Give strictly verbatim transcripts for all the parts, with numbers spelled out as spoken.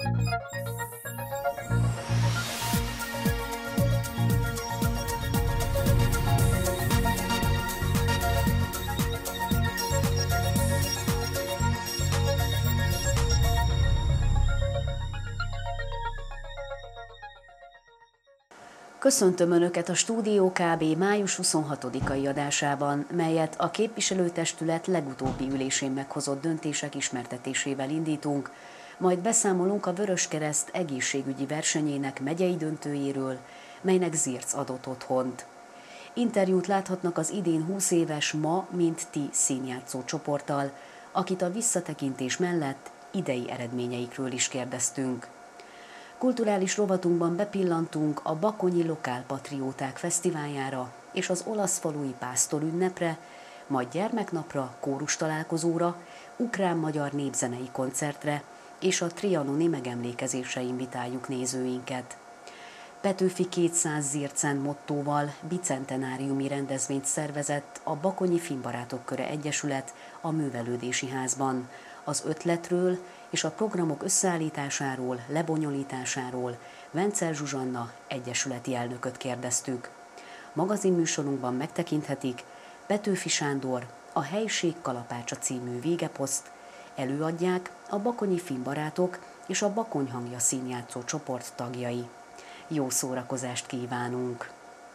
Köszöntöm Önöket a Stúdió ká bé május huszonhatodikai adásában, melyet a képviselőtestület legutóbbi ülésén meghozott döntések ismertetésével indítunk, majd beszámolunk a Vöröskereszt egészségügyi versenyének megyei döntőjéről, melynek Zirc adott otthont. Interjút láthatnak az idén húsz éves Ma, mint Ti színjátszó csoporttal, akit a visszatekintés mellett idei eredményeikről is kérdeztünk. Kulturális rovatunkban bepillantunk a Bakonyi Lokálpatrióták Fesztiváljára és az olaszfalui pásztorünnepre, majd gyermeknapra, kórustalálkozóra, ukrán-magyar népzenei koncertre és a trianoni megemlékezésre invitáljuk nézőinket. Petőfi kétszáz Zircen mottóval bicentenáriumi rendezvényt szervezett a Bakonyi Filmbarátok Köre Egyesület a Művelődési Házban. Az ötletről és a programok összeállításáról, lebonyolításáról Vencel Zsuzsanna egyesületi elnököt kérdeztük. Magazinműsorunkban megtekinthetik Petőfi Sándor, a Helység kalapácsa című végeposzt, előadják a Bakonyi Filmbarátok és a Bakony hangja színjátszó csoport tagjai. Jó szórakozást kívánunk!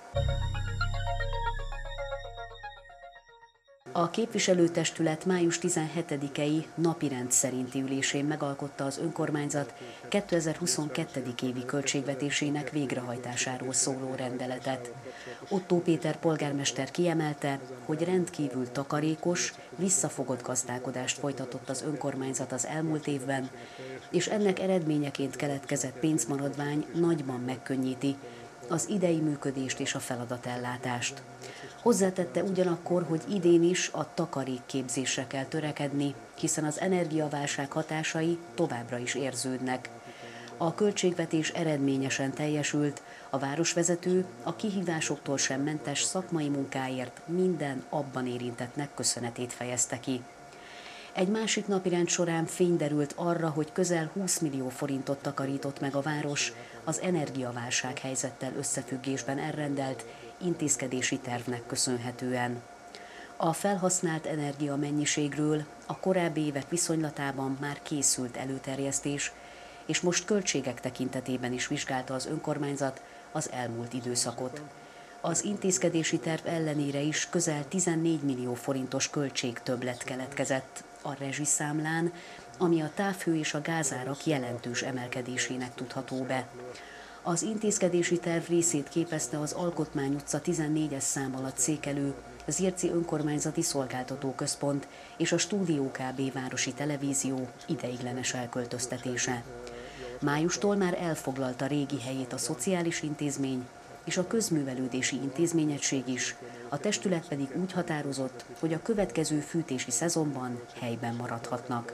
A képviselőtestület május tizenhetedikei napirend szerinti ülésén megalkotta az önkormányzat kétezer-huszonkettő. évi költségvetésének végrehajtásáról szóló rendeletet. Ottó Péter polgármester kiemelte, hogy rendkívül takarékos, visszafogott gazdálkodást folytatott az önkormányzat az elmúlt évben, és ennek eredményeként keletkezett pénzmaradvány nagyban megkönnyíti az idei működést és a feladatellátást. Hozzátette ugyanakkor, hogy idén is a takarékképzésre kell törekedni, hiszen az energiaválság hatásai továbbra is érződnek. A költségvetés eredményesen teljesült, a városvezető a kihívásoktól sem mentes szakmai munkáért minden abban érintettnek köszönetét fejezte ki. Egy másik napirend során fény derült arra, hogy közel húsz millió forintot takarított meg a város az energiaválság helyzettel összefüggésben elrendelt intézkedési tervnek köszönhetően. A felhasznált energia mennyiségről a korábbi évek viszonylatában már készült előterjesztés, és most költségek tekintetében is vizsgálta az önkormányzat az elmúlt időszakot. Az intézkedési terv ellenére is közel tizennégy millió forintos költségtöbblet keletkezett a rezsiszámlán, ami a távhő és a gázárak jelentős emelkedésének tudható be. Az intézkedési terv részét képezte az Alkotmány utca tizennégyes szám alatt székelő Zirci Önkormányzati Szolgáltató Központ és a Stúdió ká bé városi televízió ideiglenes elköltöztetése. Májustól már elfoglalta régi helyét a szociális intézmény és a közművelődési intézményegység is, a testület pedig úgy határozott, hogy a következő fűtési szezonban helyben maradhatnak.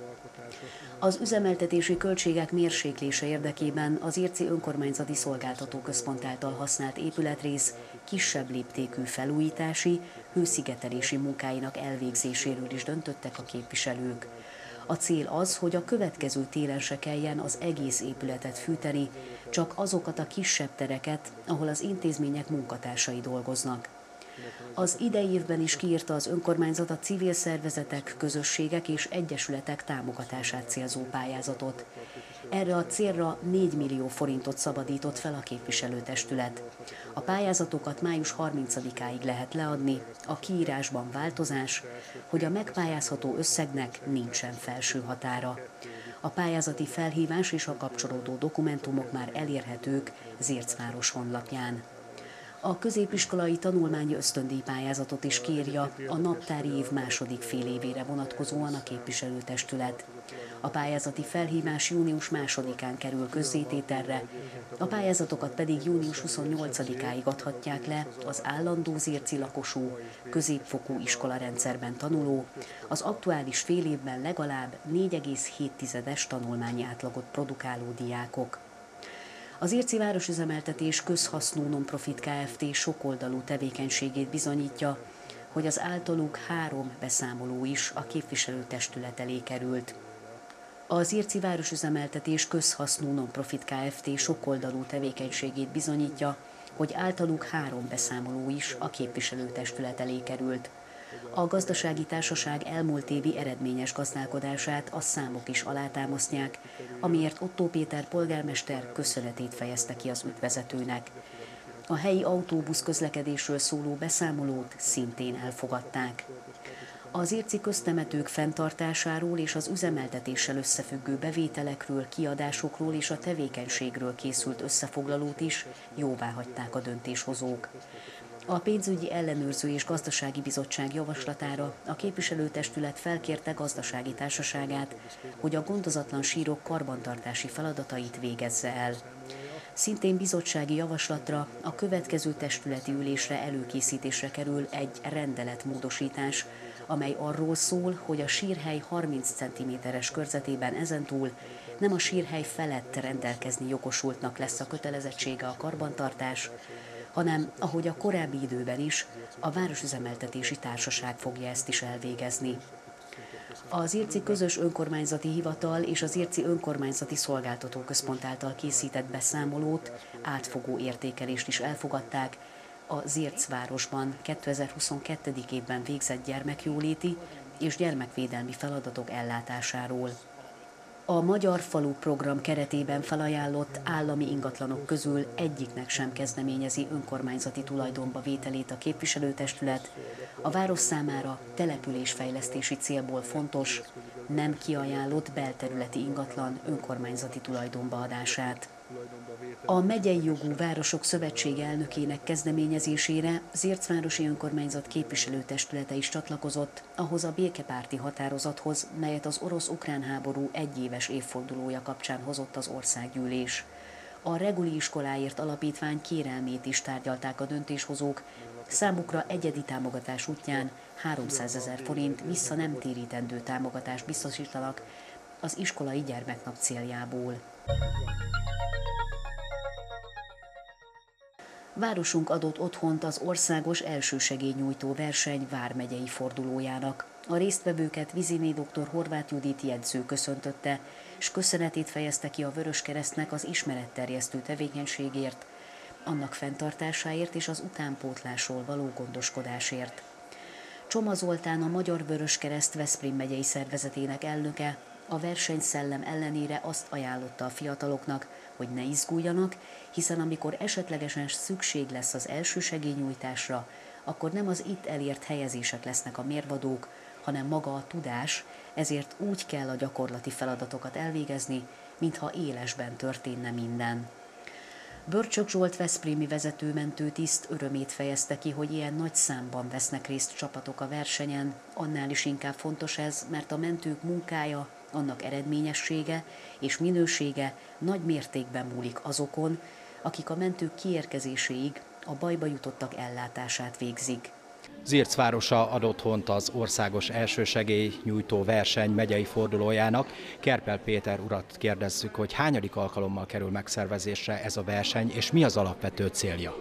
Az üzemeltetési költségek mérséklése érdekében az Zirci Önkormányzati Szolgáltató Központ által használt épületrész kisebb léptékű felújítási, hőszigetelési munkáinak elvégzéséről is döntöttek a képviselők. A cél az, hogy a következő télen se kelljen az egész épületet fűteni, csak azokat a kisebb tereket, ahol az intézmények munkatársai dolgoznak. Az idei évben is kiírta az önkormányzat a civil szervezetek, közösségek és egyesületek támogatását célzó pályázatot. Erre a célra négy millió forintot szabadított fel a képviselőtestület. A pályázatokat május harmincadikáig lehet leadni, a kiírásban változás, hogy a megpályázható összegnek nincsen felső határa. A pályázati felhívás és a kapcsolódó dokumentumok már elérhetők Zircváros honlapján. A középiskolai tanulmányi ösztöndíj pályázatot is kiírja a naptári év második fél évére vonatkozóan a képviselőtestület. A pályázati felhívás június másodikán kerül közzétételre, a pályázatokat pedig június huszonnyolcadikáig adhatják le az állandó zirci lakosú, középfokú iskolarendszerben tanuló, az aktuális fél évben legalább négy egész hét tizedes tanulmányi átlagot produkáló diákok. Az Zirci Városüzemeltetés közhasznú non-profit Kft. Sokoldalú tevékenységét bizonyítja, hogy az általuk három beszámoló is a képviselőtestület elé került. Az Irci Városüzemeltetés közhasznú non-profit Kft. Sokoldalú tevékenységét bizonyítja, hogy általuk három beszámoló is a képviselőtestület elé került. A gazdasági társaság elmúlt évi eredményes gazdálkodását a számok is alátámasztják, amiért Ottó Péter polgármester köszönetét fejezte ki az ügyvezetőnek. A helyi autóbusz közlekedésről szóló beszámolót szintén elfogadták. Az irci köztemetők fenntartásáról és az üzemeltetéssel összefüggő bevételekről, kiadásokról és a tevékenységről készült összefoglalót is jóváhagyták a döntéshozók. A pénzügyi ellenőrző és gazdasági bizottság javaslatára a képviselőtestület felkérte gazdasági társaságát, hogy a gondozatlan sírok karbantartási feladatait végezze el. Szintén bizottsági javaslatra a következő testületi ülésre előkészítésre kerül egy rendeletmódosítás, amely arról szól, hogy a sírhely harminc centiméteres körzetében ezentúl nem a sírhely felett rendelkezni jogosultnak lesz a kötelezettsége a karbantartás, hanem, ahogy a korábbi időben is, a Városüzemeltetési Társaság fogja ezt is elvégezni. Az Irci Közös Önkormányzati Hivatal és az Irci Önkormányzati Szolgáltatóközpont által készített beszámolót, átfogó értékelést is elfogadták a Zircvárosban kétezer-huszonkettő. évben végzett gyermekjóléti és gyermekvédelmi feladatok ellátásáról. A Magyar Falu program keretében felajánlott állami ingatlanok közül egyiknek sem kezdeményezi önkormányzati tulajdonba vételét a képviselőtestület, a város számára településfejlesztési célból fontos, nem kiajánlott belterületi ingatlan önkormányzati tulajdonba adását. A Megyei Jogú Városok Szövetsége elnökének kezdeményezésére Zircvárosi Önkormányzat képviselőtestülete is csatlakozott ahhoz a békepárti határozathoz, melyet az orosz-ukrán háború egyéves évfordulója kapcsán hozott az országgyűlés. A Reguli Iskoláért Alapítvány kérelmét is tárgyalták a döntéshozók, számukra egyedi támogatás útján háromszázezer forint vissza nem térítendő támogatást biztosítanak az iskolai gyermeknap céljából. Városunk adott otthont az országos elsősegélynyújtó verseny vármegyei fordulójának. A résztvevőket Viziné dr. Horváth Judit jegyző köszöntötte, és köszönetét fejezte ki a Vöröskeresztnek az ismeretterjesztő tevékenységért, annak fenntartásáért és az utánpótlásról való gondoskodásért. Csoma Zoltán, a Magyar Vöröskereszt Veszprém megyei szervezetének elnöke a versenyszellem ellenére azt ajánlotta a fiataloknak, hogy ne izguljanak, hiszen amikor esetlegesen szükség lesz az elsősegélynyújtásra, akkor nem az itt elért helyezések lesznek a mérvadók, hanem maga a tudás, ezért úgy kell a gyakorlati feladatokat elvégezni, mintha élesben történne minden. Börcsök Zsolt veszprémi vezetőmentő tiszt örömét fejezte ki, hogy ilyen nagy számban vesznek részt csapatok a versenyen, annál is inkább fontos ez, mert a mentők munkája, annak eredményessége és minősége nagy mértékben múlik azokon, akik a mentők kiérkezéséig a bajba jutottak ellátását végzik. Zirc városa ad otthont az országos elsősegélynyújtó verseny megyei fordulójának. Kerpel Péter urat kérdezzük, hogy hányadik alkalommal kerül megszervezésre ez a verseny, és mi az alapvető célja?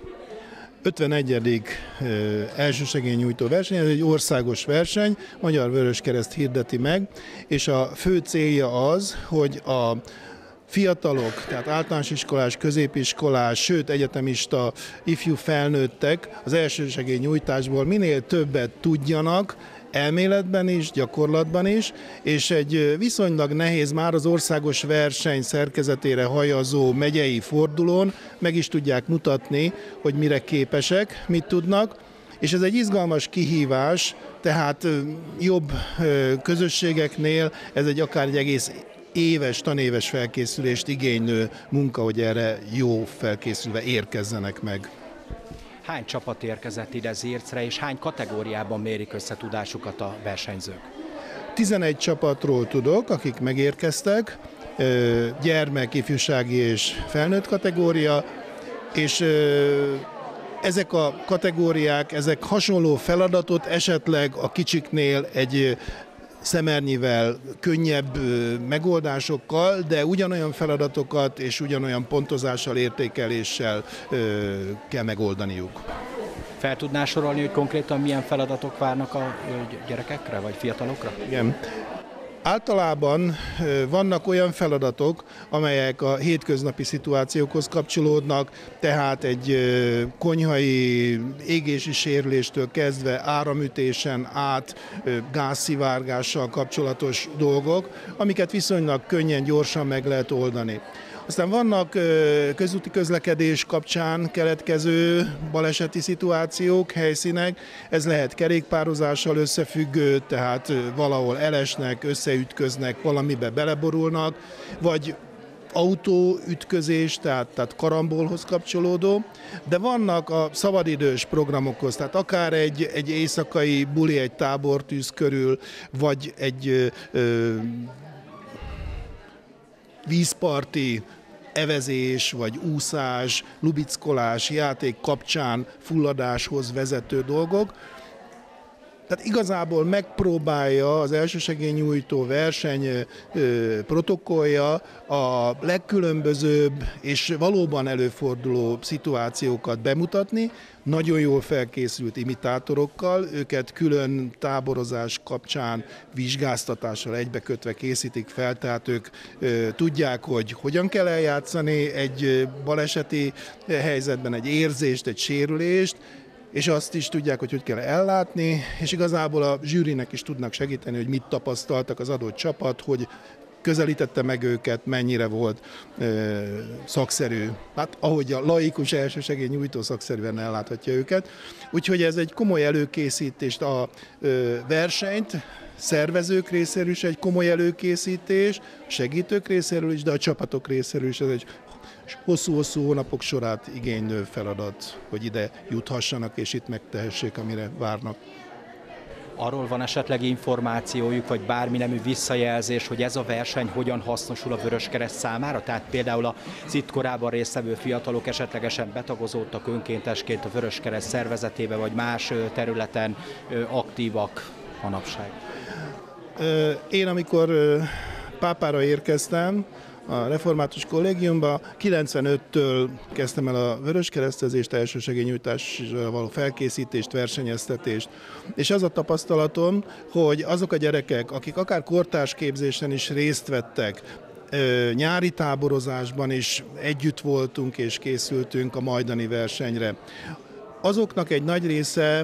ötvenegyedik elsősegélynyújtó verseny, ez egy országos verseny, Magyar Vöröskereszt hirdeti meg, és a fő célja az, hogy a fiatalok, tehát általános iskolás, középiskolás, sőt egyetemista, ifjú felnőttek az elsősegélynyújtásból minél többet tudjanak, elméletben is, gyakorlatban is, és egy viszonylag nehéz, már az országos verseny szerkezetére hajazó megyei fordulón meg is tudják mutatni, hogy mire képesek, mit tudnak, és ez egy izgalmas kihívás, tehát jobb közösségeknél ez egy akár egy egész éves, tanéves felkészülést igénylő munka, hogy erre jó felkészülve érkezzenek meg. Hány csapat érkezett ide Zircre, és hány kategóriában mérik össze tudásukat a versenyzők? tizenegy csapatról tudok, akik megérkeztek, gyermek, ifjúsági és felnőtt kategória, és ezek a kategóriák, ezek hasonló feladatot esetleg a kicsiknél egy szemernyivel könnyebb megoldásokkal, de ugyanolyan feladatokat és ugyanolyan pontozással, értékeléssel kell megoldaniuk. Fel tudná sorolni, hogy konkrétan milyen feladatok várnak a gyerekekre vagy fiatalokra? Igen. Általában vannak olyan feladatok, amelyek a hétköznapi szituációkhoz kapcsolódnak, tehát egy konyhai égési sérüléstől kezdve áramütésen át gázszivárgással kapcsolatos dolgok, amiket viszonylag könnyen, gyorsan meg lehet oldani. Aztán vannak közúti közlekedés kapcsán keletkező baleseti szituációk, helyszínek, ez lehet kerékpározással összefüggő, tehát valahol elesnek, összeütköznek, valamibe beleborulnak, vagy autóütközés, tehát, tehát karambolhoz kapcsolódó, de vannak a szabadidős programokhoz, tehát akár egy, egy éjszakai buli egy tábortűz körül, vagy egy ö, vízparti evezés, vagy úszás, lubickolás, játék kapcsán fulladáshoz vezető dolgok. Tehát igazából megpróbálja az elsősegélynyújtó verseny protokollja a legkülönbözőbb és valóban előforduló szituációkat bemutatni, nagyon jól felkészült imitátorokkal, őket külön táborozás kapcsán vizsgáztatással egybekötve készítik fel, tehát ők tudják, hogy hogyan kell eljátszani egy baleseti helyzetben egy érzést, egy sérülést, és azt is tudják, hogy hogy kell ellátni, és igazából a zsűrinek is tudnak segíteni, hogy mit tapasztaltak az adott csapat, hogy közelítette meg őket, mennyire volt ö, szakszerű. Hát ahogy a laikus elsősegélynyújtó szakszerűen elláthatja őket. Úgyhogy ez egy komoly előkészítést, a ö, versenyt, szervezők részéről is egy komoly előkészítés, segítők részéről is, de a csapatok részéről is ez egy hosszú-hosszú hónapok sorát igénylő feladat, hogy ide juthassanak és itt megtehessék, amire várnak. Arról van esetleg információjuk, vagy bármi nemű visszajelzés, hogy ez a verseny hogyan hasznosul a Vöröskereszt számára? Tehát például az itt korábban résztvevő fiatalok esetlegesen betagozódtak önkéntesként a Vöröskereszt szervezetébe, vagy más területen aktívak manapság? Én amikor Pápára érkeztem, a református kollégiumba, kilencvenöttől kezdtem el a vöröskeresztezést, elsősegélynyújtásra való felkészítést, versenyeztetést. És az a tapasztalatom, hogy azok a gyerekek, akik akár kortársképzésen is részt vettek, nyári táborozásban is együtt voltunk és készültünk a majdani versenyre, azoknak egy nagy része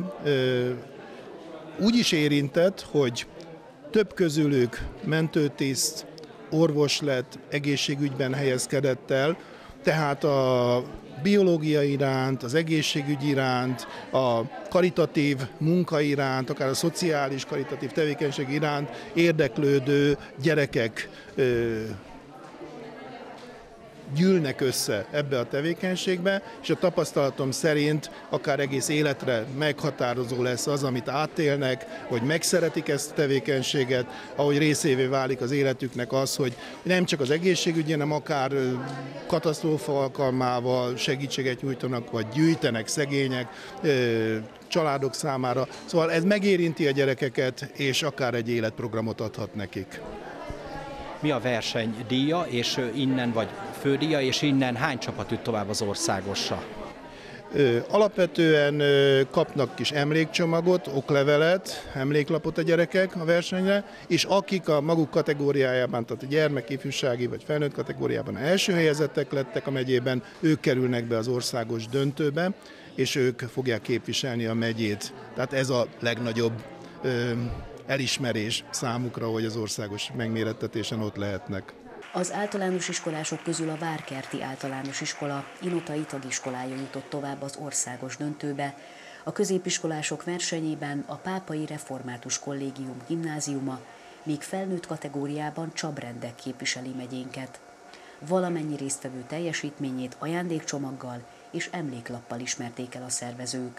úgy is érintett, hogy több közülük mentőtiszt, orvos lett, egészségügyben helyezkedett el, tehát a biológia iránt, az egészségügy iránt, a karitatív munka iránt, akár a szociális karitatív tevékenység iránt érdeklődő gyerekek ö, gyűlnek össze ebbe a tevékenységbe, és a tapasztalatom szerint akár egész életre meghatározó lesz az, amit átélnek, hogy megszeretik ezt a tevékenységet, ahogy részévé válik az életüknek az, hogy nem csak az egészségügyi, hanem akár katasztrófa alkalmával segítséget nyújtanak, vagy gyűjtenek szegények, családok számára. Szóval ez megérinti a gyerekeket, és akár egy életprogramot adhat nekik. Mi a verseny díja, és innen, vagy fődíja, és innen hány csapat jut tovább az országosra? Alapvetően kapnak kis emlékcsomagot, oklevelet, emléklapot a gyerekek a versenyre, és akik a maguk kategóriájában, tehát a gyermek, ifjúsági vagy felnőtt kategóriában első helyezettek lettek a megyében, ők kerülnek be az országos döntőbe, és ők fogják képviselni a megyét. Tehát ez a legnagyobb elismerés számukra, hogy az országos megmérettetésen ott lehetnek. Az általános iskolások közül a Várkerti Általános Iskola inotai tagiskolája jutott tovább az országos döntőbe. A középiskolások versenyében a Pápai Református Kollégium gimnáziuma, míg felnőtt kategóriában Csabrendek képviseli megyénket. Valamennyi résztvevő teljesítményét ajándékcsomaggal és emléklappal ismerték el a szervezők.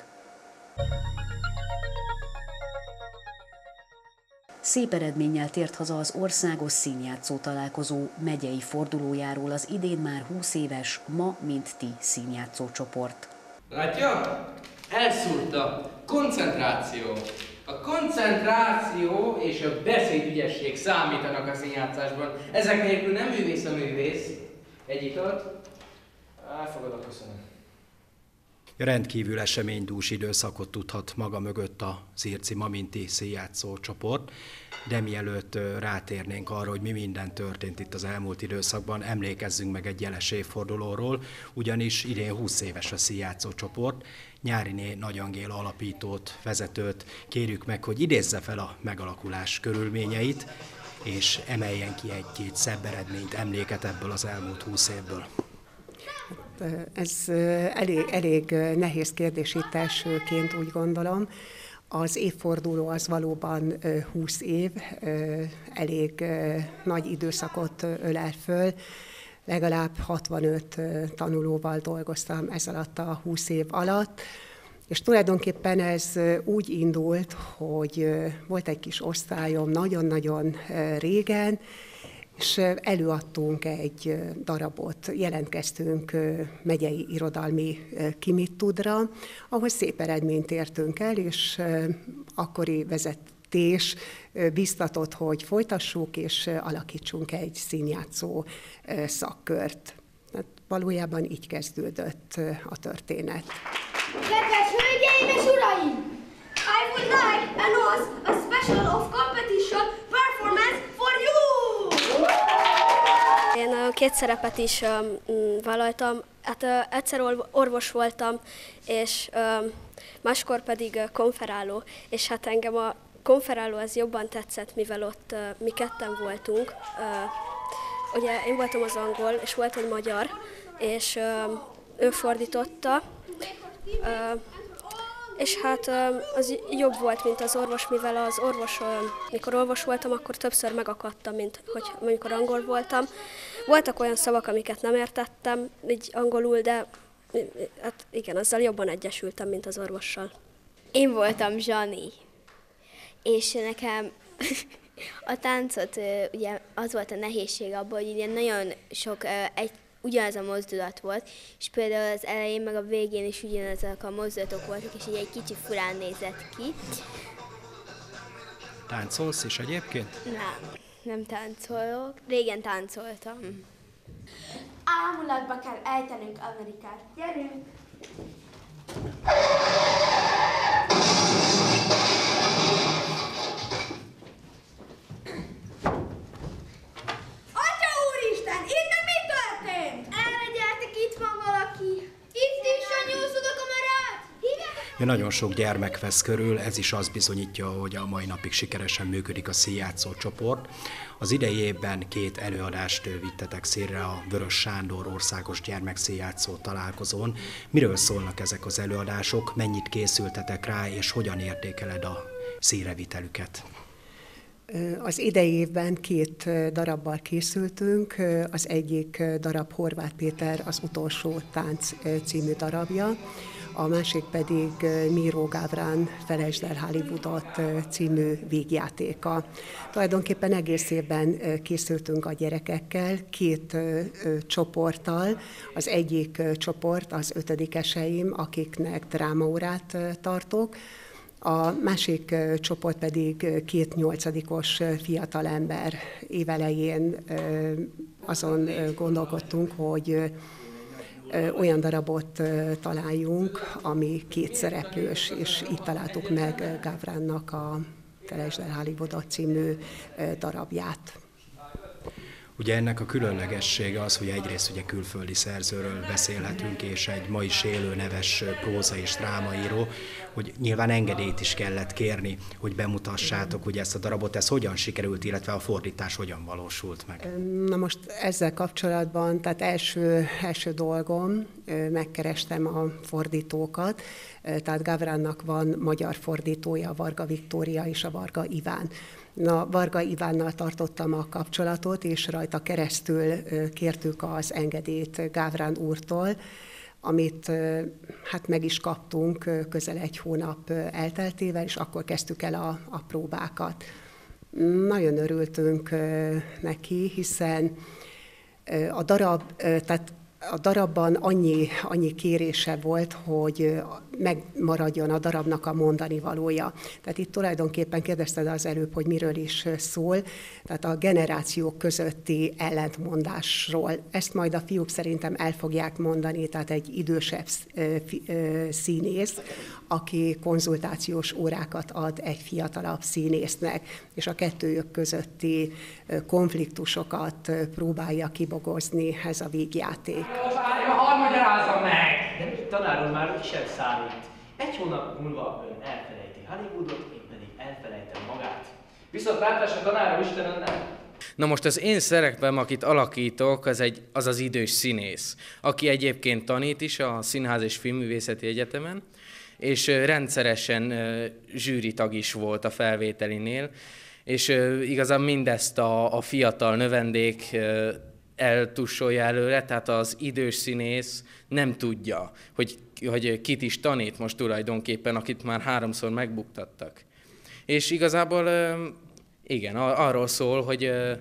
Szép eredménnyel tért haza az országos színjátszó találkozó megyei fordulójáról az idén már húsz éves Ma mint ti színjátszó csoport. Látja? Elszúrta. Koncentráció. A koncentráció és a beszédügyesség számítanak a színjátszásban. Ezek nélkül nem művész a művész. Egy italt? Elfogadok, köszönöm. Rendkívül eseménydús időszakot tudhat maga mögött a Zirci Maminti színjátszó csoport, de mielőtt rátérnénk arra, hogy mi minden történt itt az elmúlt időszakban, emlékezzünk meg egy jeles évfordulóról, ugyanis idén húsz éves a színjátszó csoport. Nyáriné Nagy Angéla alapítót, vezetőt kérjük meg, hogy idézze fel a megalakulás körülményeit, és emeljen ki egy-két szebb eredményt, emléket ebből az elmúlt húsz évből. Ez elég, elég nehéz kérdés itt elsőként, úgy gondolom. Az évforduló az valóban húsz év, elég nagy időszakot ölel föl. Legalább hatvanöt tanulóval dolgoztam ez alatt a húsz év alatt, és tulajdonképpen ez úgy indult, hogy volt egy kis osztályom nagyon-nagyon régen, és előadtunk egy darabot, jelentkeztünk megyei irodalmi Ki mit tudra, ahol szép eredményt értünk el, és akkori vezetés biztatott, hogy folytassuk, és alakítsunk egy színjátszó szakkört. Hát valójában így kezdődött a történet. Kedves hölgyeim és uraim! I would like to announce a special of competition performance for you! Én két szerepet is um, vállaltam. Hát uh, egyszer orvos voltam, és um, máskor pedig uh, konferáló. És hát engem a konferáló az jobban tetszett, mivel ott uh, mi ketten voltunk. Uh, ugye én voltam az angol, és volt egy magyar, és uh, ő fordította. Uh, és hát az jobb volt, mint az orvos, mivel az orvos, mikor orvos voltam, akkor többször megakadtam, mint hogy amikor angol voltam. Voltak olyan szavak, amiket nem értettem, így angolul, de hát igen, azzal jobban egyesültem, mint az orvossal. Én voltam Zsani, és nekem a táncot, ugye az volt a nehézség abban, hogy ugye nagyon sok egy ugyanaz a mozdulat volt, és például az elején meg a végén is ugyanazok a mozdulatok voltak, és így egy kicsi furán nézett ki. Táncolsz is egyébként? Nem, nem táncolok. Régen táncoltam. Ámulatba kell ejtenünk Amerikát. Gyerünk! Atya úristen, innen mi történt? Erre gyertek, itt van valaki. Itt is a nyúlszod a kamerát. Ja, nagyon sok gyermek vesz körül, ez is azt bizonyítja, hogy a mai napig sikeresen működik a színjátszó csoport. Az idei évben két előadást vittetek színre a Vörös Sándor országos gyermekszínjátszó találkozón. Miről szólnak ezek az előadások, mennyit készültetek rá, és hogyan értékeled a színrevitelüket? Az idei évben két darabbal készültünk, az egyik darab Horváth Péter Az utolsó tánc című darabja, a másik pedig Miró Gávrán Felejtsd el Hollywoodot című vígjátéka. Tulajdonképpen egész évben készültünk a gyerekekkel, két csoporttal. Az egyik csoport az ötödikeseim, akiknek drámaórát tartok, a másik csoport pedig két nyolcadikos fiatalember. Évelején azon gondolkodtunk, hogy olyan darabot találjunk, ami két szereplős, és így találtuk meg Gávránnak a Felejtsd el Hollywoodot című darabját. Ugye ennek a különlegessége az, hogy egyrészt ugye külföldi szerzőről beszélhetünk, és egy ma is élő neves próza és drámaíró, hogy nyilván engedélyt is kellett kérni, hogy bemutassátok ugye ezt a darabot, ez hogyan sikerült, illetve a fordítás hogyan valósult meg? Na most ezzel kapcsolatban, tehát első, első dolgom, megkerestem a fordítókat, tehát Gávránnak van magyar fordítója, a Varga Viktória és a Varga Iván. Na, Varga Ivánnal tartottam a kapcsolatot, és rajta keresztül kértük az engedélyt Gávrán úrtól, amit hát meg is kaptunk közel egy hónap elteltével, és akkor kezdtük el a, a próbákat. Nagyon örültünk neki, hiszen a darab, tehát A darabban annyi, annyi kérése volt, hogy megmaradjon a darabnak a mondani valója. Tehát itt tulajdonképpen kérdezted az előbb, hogy miről is szól, tehát a generációk közötti ellentmondásról. Ezt majd a fiúk szerintem el fogják mondani, tehát egy idősebb színész, aki konzultációs órákat ad egy fiatalabb színésznek, és a kettőjük közötti konfliktusokat próbálja kibogozni ez a vígjáték. Várja, hadd magyarázzam meg! De mit, tanár úr, már úgyis elszállít. Egy hónap múlva ön elfelejti Hollywoodot, én pedig elfelejtem magát. Viszont látásra tanárom Isten önnek! Na most az én szerepem, akit alakítok, az, egy, az az idős színész, aki egyébként tanít is a Színház és Filmművészeti Egyetemen, és rendszeresen zsűritag is volt a felvételinél, és igazán mindezt a, a fiatal növendék eltussolja előre, tehát az idős színész nem tudja, hogy, hogy kit is tanít most tulajdonképpen, akit már háromszor megbuktattak. És igazából igen, arról szól, hogy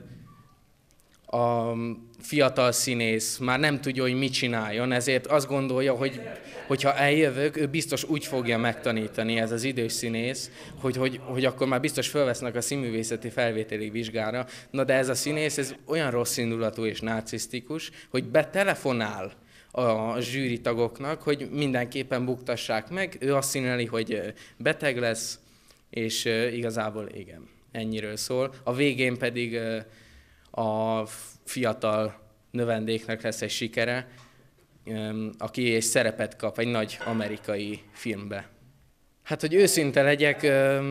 a fiatal színész már nem tudja, hogy mit csináljon, ezért azt gondolja, hogy hogyha eljövök, ő biztos úgy fogja megtanítani, ez az idős színész, hogy, hogy, hogy akkor már biztos felvesznek a színművészeti felvételi vizsgára. Na de ez a színész, ez olyan rossz indulatú és narcisztikus, hogy betelefonál a zsűritagoknak, hogy mindenképpen buktassák meg. Ő azt színeli, hogy beteg lesz, és igazából igen, ennyiről szól. A végén pedig a fiatal növendéknek lesz egy sikere, aki egy szerepet kap egy nagy amerikai filmbe. Hát, hogy őszinte legyek,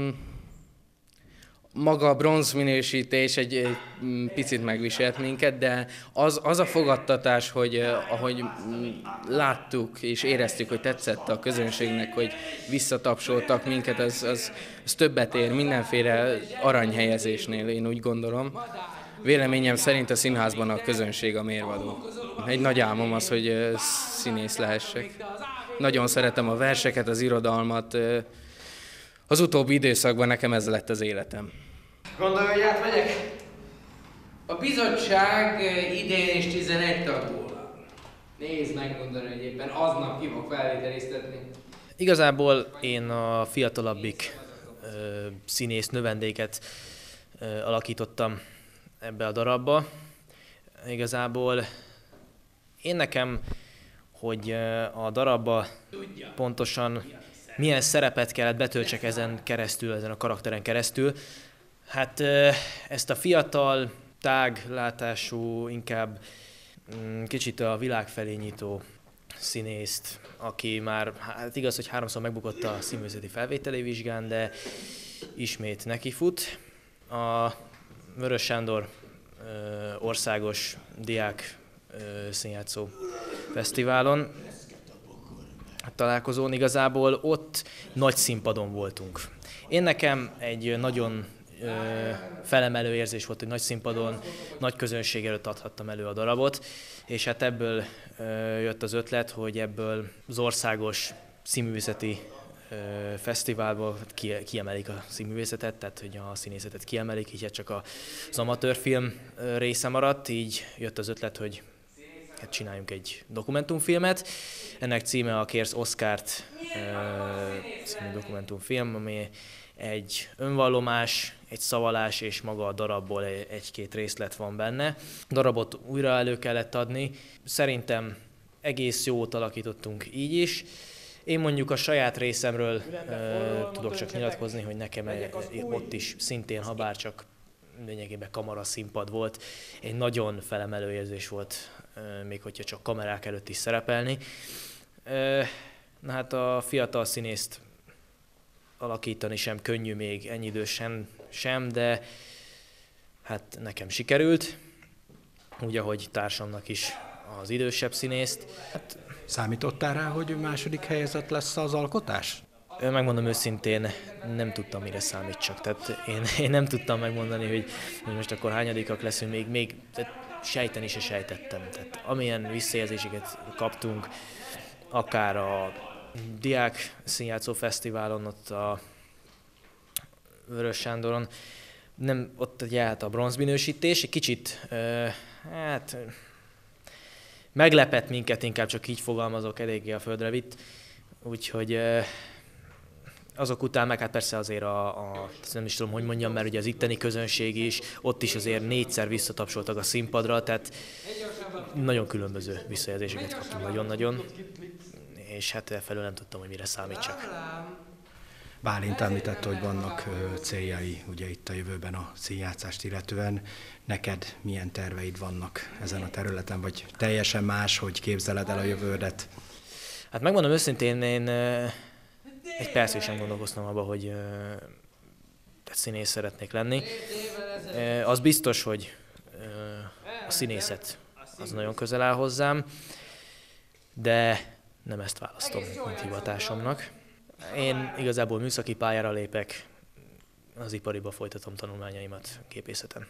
maga a bronzminősítés egy, egy picit megviselt minket, de az, az a fogadtatás, hogy ahogy láttuk és éreztük, hogy tetszett a közönségnek, hogy visszatapsoltak minket, az, az, az többet ér mindenféle aranyhelyezésnél, én úgy gondolom. Véleményem szerint a színházban a közönség a mérvadó. Egy nagy álmom az, hogy színész lehessek. Nagyon szeretem a verseket, az irodalmat. Az utóbbi időszakban nekem ez lett az életem. Gondolja, hogy átmegyek? A bizottság idén is tizenegy tagból. Nézd meg, mondani, hogy éppen aznap ki fog felvételiztetni. Igazából én a fiatalabbik ö, színész növendéket ö, alakítottam ebbe a darabba. Igazából én nekem, hogy a darabba pontosan milyen szerepet kellett betöltsek ezen keresztül, ezen a karakteren keresztül. Hát ezt a fiatal, táglátású, inkább kicsit a világ felé nyitó színészt, aki már, hát igaz, hogy háromszor megbukott a színművészeti felvételi vizsgán, de ismét nekifut. A Vörös Sándor országos diák színjátszó fesztiválon találkozón igazából ott nagy színpadon voltunk. Én nekem egy nagyon ö, felemelő érzés volt, hogy nagy színpadon, nagy közönség előtt adhattam elő a darabot, és hát ebből ö, jött az ötlet, hogy ebből az országos színművészeti ö, fesztiválból ki, kiemelik a színművészetet, tehát hogy a színészetet kiemelik, így hát csak az amatőrfilm része maradt, így jött az ötlet, hogy hát csináljunk egy dokumentumfilmet. Ennek címe a Kérsz Oszkárt című dokumentumfilm, ami egy önvallomás, egy szavalás és maga a darabból egy-két részlet van benne. A darabot újra elő kellett adni. Szerintem egész jót alakítottunk így is. Én mondjuk a saját részemről uh, tudok csak nyilatkozni, hogy nekem ott is szintén, ha bár csak lényegében kamara színpad volt, egy nagyon felemelő érzés volt, uh, még hogyha csak kamerák előtt is szerepelni. Uh, na hát a fiatal színészt alakítani sem könnyű még ennyi idősen sem, de hát nekem sikerült, úgy ahogy társamnak is az idősebb színészt. Hát, számítottál rá, hogy második helyezett lesz az alkotás? Megmondom őszintén, nem tudtam, mire számítsak. Tehát én, én nem tudtam megmondani, hogy, hogy most akkor hányadikak leszünk, még, még sejteni se sejtettem. Tehát amilyen visszajelzéseket kaptunk, akár a Diák Színjátszó Fesztiválon, ott a Vörös Sándoron, nem, ott ugye hát a bronzminősítés, egy kicsit, uh, hát meglepett minket, inkább csak így fogalmazok, eléggé a földre vitt. Úgyhogy azok után meg hát persze azért a, a, nem is tudom, hogy mondjam, mert ugye az itteni közönség is, ott is azért négyszer visszatapsoltak a színpadra, tehát nagyon különböző visszajelzéseket kaptunk, nagyon-nagyon, és hát elfelől nem tudtam, hogy mire számítsak. Bálint említette, hogy vannak céljai ugye itt a jövőben a színjátszást illetően. Neked milyen terveid vannak ezen a területen, vagy teljesen más, hogy képzeled el a jövődet? Hát megmondom őszintén, én egy percig sem gondolkoztam abba, hogy színész szeretnék lenni. Az biztos, hogy a színészet az nagyon közel áll hozzám, de nem ezt választom, mint hivatásomnak. Én igazából műszaki pályára lépek, az ipariba folytatom tanulmányaimat gépészeten.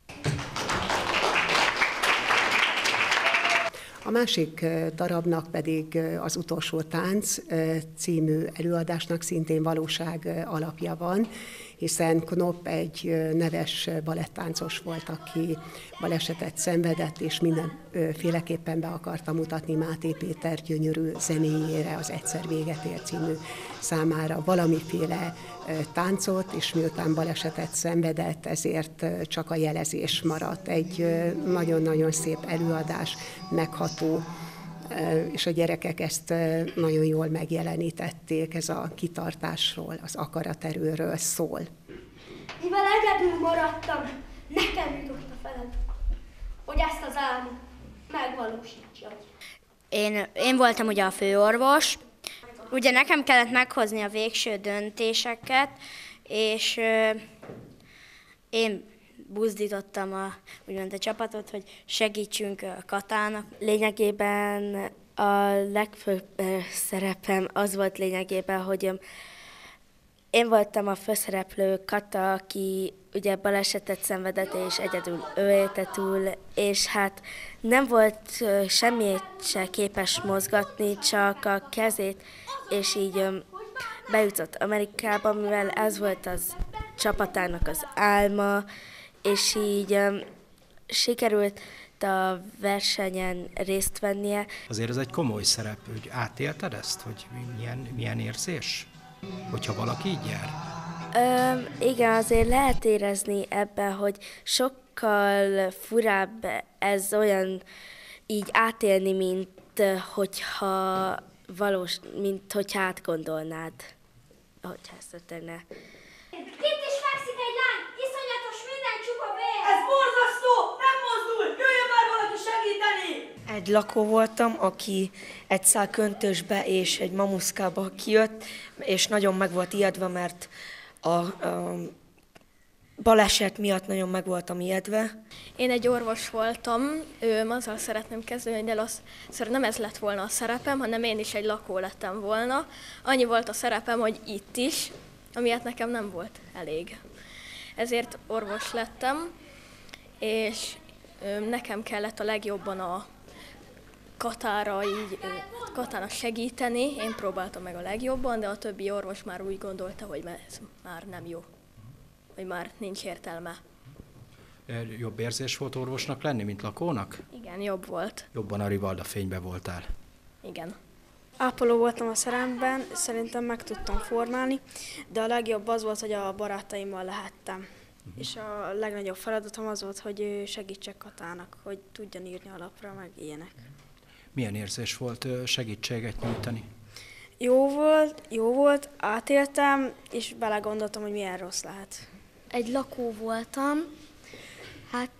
A másik darabnak pedig az Utolsó tánc című előadásnak szintén valóság alapja van, hiszen Knop egy neves balettáncos volt, aki balesetet szenvedett, és mindenféleképpen be akarta mutatni Máté Péter gyönyörű zenéjére, az Egyszer véget ér című számára valamiféle táncot, és miután balesetet szenvedett, ezért csak a jelezés maradt. Egy nagyon-nagyon szép előadás, megható, és a gyerekek ezt nagyon jól megjelenítették, ez a kitartásról, az akaraterőről szól. Mivel egyedül maradtam, nekem jutott a feladat, hogy ezt az álmot megvalósítsam. Én, én voltam ugye a főorvos, ugye nekem kellett meghozni a végső döntéseket, és ö, én buzdítottam a, úgymond a csapatot, hogy segítsünk Katának. Lényegében a legfőbb szerepem az volt lényegében, hogy én voltam a főszereplő Kata, aki ugye balesetet szenvedett, és egyedül ő élte túl, és hát nem volt semmit se képes mozgatni, csak a kezét, és így bejutott Amerikába, mivel ez volt az csapatának az álma, és így um, sikerült a versenyen részt vennie. Azért ez egy komoly szerep, hogy átélted ezt, hogy milyen, milyen érzés, hogyha valaki így jár? Um, igen, azért lehet érezni ebben, hogy sokkal furább ez olyan így átélni, mint hogyha valós, mint hogyha átgondolnád, hogyha ezt történne. Itt is fekszik egy lány, iszonyatos, minden csupa vér! Ez borzasztó! Nem mozdul! Jöjjön már valaki segíteni! Egy lakó voltam, aki egy szál köntösbe és egy mamuszkába kijött, és nagyon meg volt ijedve, mert a, a baleset miatt nagyon meg voltam ijedve. Én egy orvos voltam, ő, azzal szeretném kezdeni, hogy először nem ez lett volna a szerepem, hanem én is egy lakó lettem volna. Annyi volt a szerepem, hogy itt is, amiért nekem nem volt elég. Ezért orvos lettem, és nekem kellett a legjobban a Katára így, Katának segíteni. Én próbáltam meg a legjobban, de a többi orvos már úgy gondolta, hogy ez már nem jó, hogy már nincs értelme. Jobb érzés volt orvosnak lenni, mint lakónak? Igen, jobb volt. Jobban a Rivalda fénybe voltál? Igen. Ápoló voltam a szerepben, szerintem meg tudtam formálni, de a legjobb az volt, hogy a barátaimmal lehettem. Uh-huh. És a legnagyobb feladatom az volt, hogy segítsek Katának, hogy tudjon írni a lapra, meg ilyenek. Milyen érzés volt segítséget nyújtani? Jó volt, jó volt, átéltem, és belegondoltam, hogy milyen rossz lehet. Egy lakó voltam, hát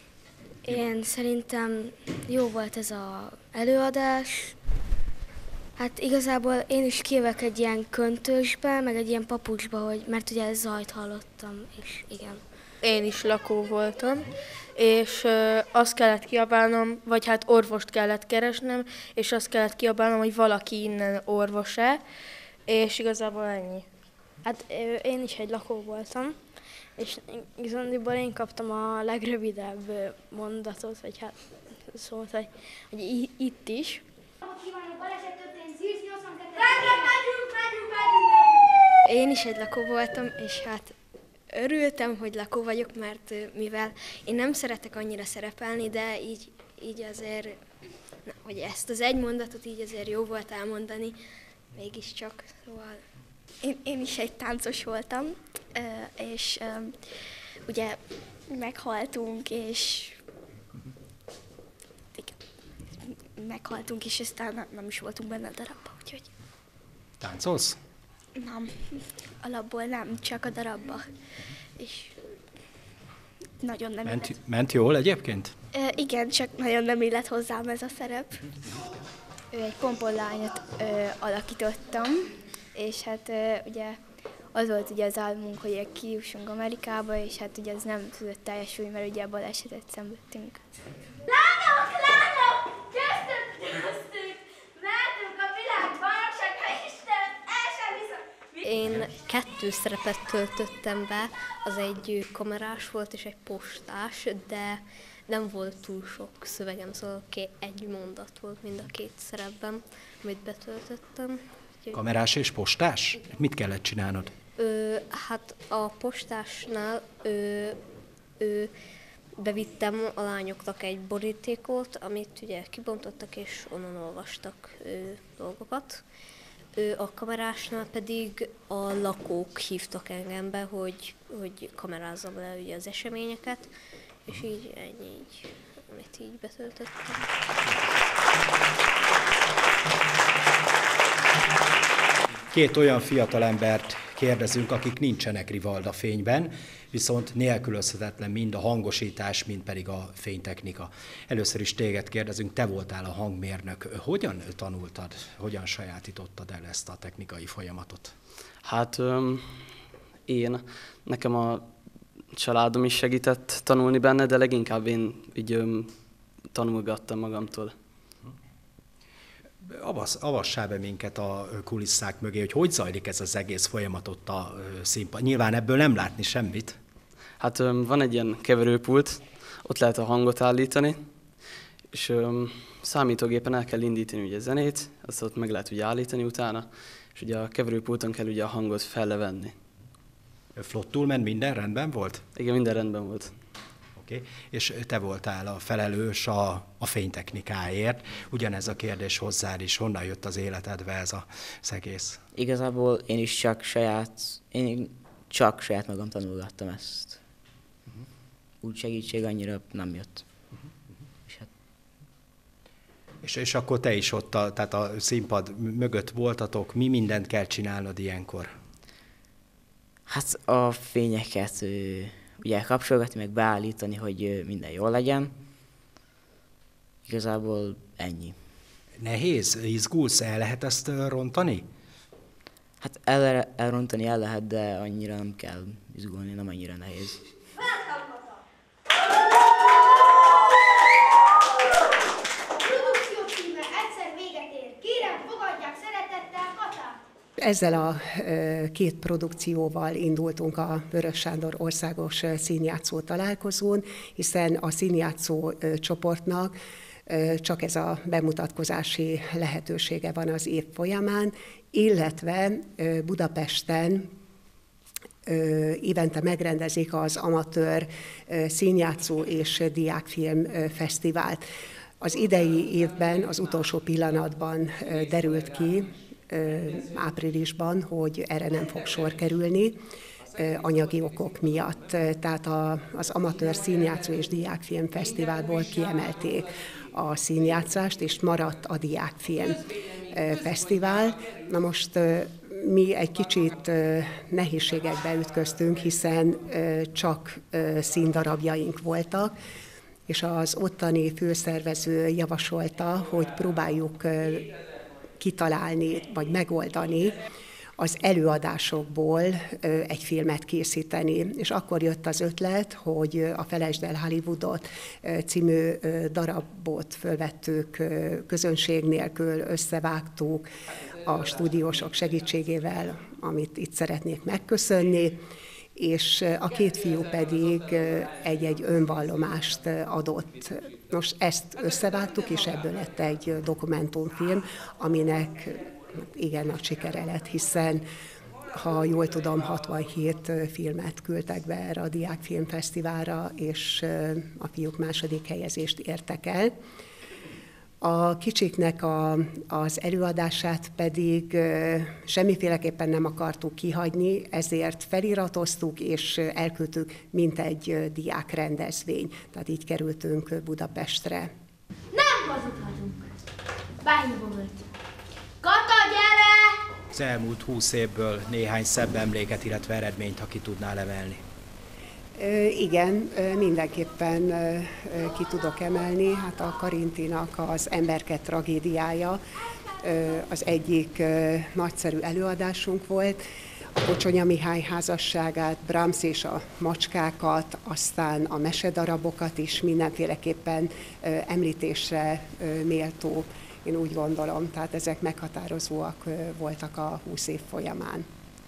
én szerintem jó volt ez az előadás. Hát igazából én is kijövök egy ilyen köntösbe, meg egy ilyen papucsba, hogy, mert ugye zajt hallottam, és igen. Én is lakó voltam, és azt kellett kiabálnom, vagy hát orvost kellett keresnem, és azt kellett kiabálnom, hogy valaki innen orvos-e, és igazából ennyi. Hát én is egy lakó voltam, és igazából én kaptam a legrövidebb mondatot, vagy hát szóval, hogy, hogy itt is. Én is egy lakó voltam, és hát örültem, hogy lakó vagyok, mert mivel én nem szeretek annyira szerepelni, de így, így azért hogy ezt az egy mondatot így azért jó volt elmondani, mégiscsak, szóval... Én, én is egy táncos voltam, és ugye meghaltunk, és meghaltunk, és aztán nem is voltunk benne a darabban, úgyhogy... Táncolsz? Nem, alapból nem, csak a darabba. És nagyon nem ment, illet. ment jól egyébként? E, igen, csak nagyon nem illet hozzám ez a szerep. Ő egy pomponlányot ö, alakítottam, és hát ö, ugye az volt ugye az álmunk, hogy kijussunk Amerikába, és hát ugye ez nem tudott teljesülni, mert ugye balesetet szenvedtünk. Lányok, lányok! Győztünk, győztünk! Mehetünk a világbajnokságba, Isten, el sem hiszem! Én kettő szerepet töltöttem be, az egy kamerás volt és egy postás, de nem volt túl sok szövegem, szóval egy mondat volt mind a két szerepben, amit betöltöttem. Kamerás és postás? Mit kellett csinálnod? Ö, hát a postásnál ö, ö, bevittem a lányoknak egy borítékot, amit ugye kibontottak és onnan olvastak ö, dolgokat. Ö, a kamerásnál pedig a lakók hívtak engem be, hogy, hogy kamerázzam le ugye az eseményeket, és így ennyi, így, amit így betöltöttem. Két olyan fiatalembert kérdezünk, akik nincsenek Rivalda fényben, viszont nélkülözhetetlen mind a hangosítás, mind pedig a fénytechnika. Először is téged kérdezünk, te voltál a hangmérnök. Hogyan tanultad, hogyan sajátítottad el ezt a technikai folyamatot? Hát öm, én, nekem a családom is segített tanulni benne, de leginkább én így öm, tanulgattam magamtól. Avass, avassál be minket a kulisszák mögé, hogy hogy zajlik ez az egész folyamatot a színpad. Nyilván ebből nem látni semmit. Hát öm, van egy ilyen keverőpult, ott lehet a hangot állítani, és öm, számítógépen el kell indítani ugye a zenét, azt ott meg lehet ugye állítani utána, és ugye a keverőpulton kell ugye a hangot fellevenni. Flottul ment, minden rendben volt? Igen, minden rendben volt. Oké, okay. És te voltál a felelős a, a fénytechnikáért. Ugyanez a kérdés hozzád is, honnan jött az életedbe ez az egész? Igazából én is csak saját, én csak saját magam tanulgattam ezt. Uh-huh. Úgy segítség annyira nem jött. Uh-huh. És, hát... és, és akkor te is ott, a, tehát a színpad mögött voltatok, mi mindent kell csinálnod ilyenkor? Hát a fényeket ugye kapcsolgatni, meg beállítani, hogy minden jól legyen. Igazából ennyi. Nehéz? Izgulsz? El lehet ezt rontani? Hát el, elrontani el lehet, de annyira nem kell izgulni, nem annyira nehéz. Produkció címe egyszer véget ér. Kérem, fogadják szeretettel Katát! Ezzel a két produkcióval indultunk a Vörös Sándor országos színjátszó találkozón, hiszen a színjátszó csoportnak csak ez a bemutatkozási lehetősége van az év folyamán, illetve Budapesten évente megrendezik az amatőr színjátszó és diákfilm fesztivált. Az idei évben, az utolsó pillanatban derült ki, áprilisban, hogy erre nem fog sor kerülni, anyagi okok miatt. Tehát a, az amatőr színjátszó és diákfilm fesztiválból kiemelték a színjátszást, és maradt a diákfilm fesztivál. Na most mi egy kicsit nehézségekbe ütköztünk, hiszen csak színdarabjaink voltak, és az ottani főszervező javasolta, hogy próbáljuk kitalálni, vagy megoldani, az előadásokból egy filmet készíteni. És akkor jött az ötlet, hogy a Felejtsd el Hollywoodot című darabot fölvettük közönség nélkül, összevágtuk a stúdiósok segítségével, amit itt szeretnék megköszönni, és a két fiú pedig egy-egy önvallomást adott. Most ezt összevágtuk, és ebből lett egy dokumentumfilm, aminek igen nagy sikere lett, hiszen ha jól tudom, hatvanhét filmet küldtek be erre a Diákfilmfesztiválra, és a fiúk második helyezést értek el. A kicsiknek a, az előadását pedig semmiféleképpen nem akartuk kihagyni, ezért feliratoztuk és elküldtük, mint egy diák rendezvény. Tehát így kerültünk Budapestre. Nem hazudhatunk. Bájba volt. Kata, gyere! Az elmúlt húsz évből néhány szebb emléket, illetve eredményt, ha ki tudnál emelni. Igen, mindenképpen ki tudok emelni. Hát a Karintinak az Emberke tragédiája az egyik nagyszerű előadásunk volt. A Kocsonya Mihály házasságát, Brahms és a macskákat, aztán a mesedarabokat is mindenféleképpen említésre méltó, én úgy gondolom. Tehát ezek meghatározóak voltak a húsz év folyamán.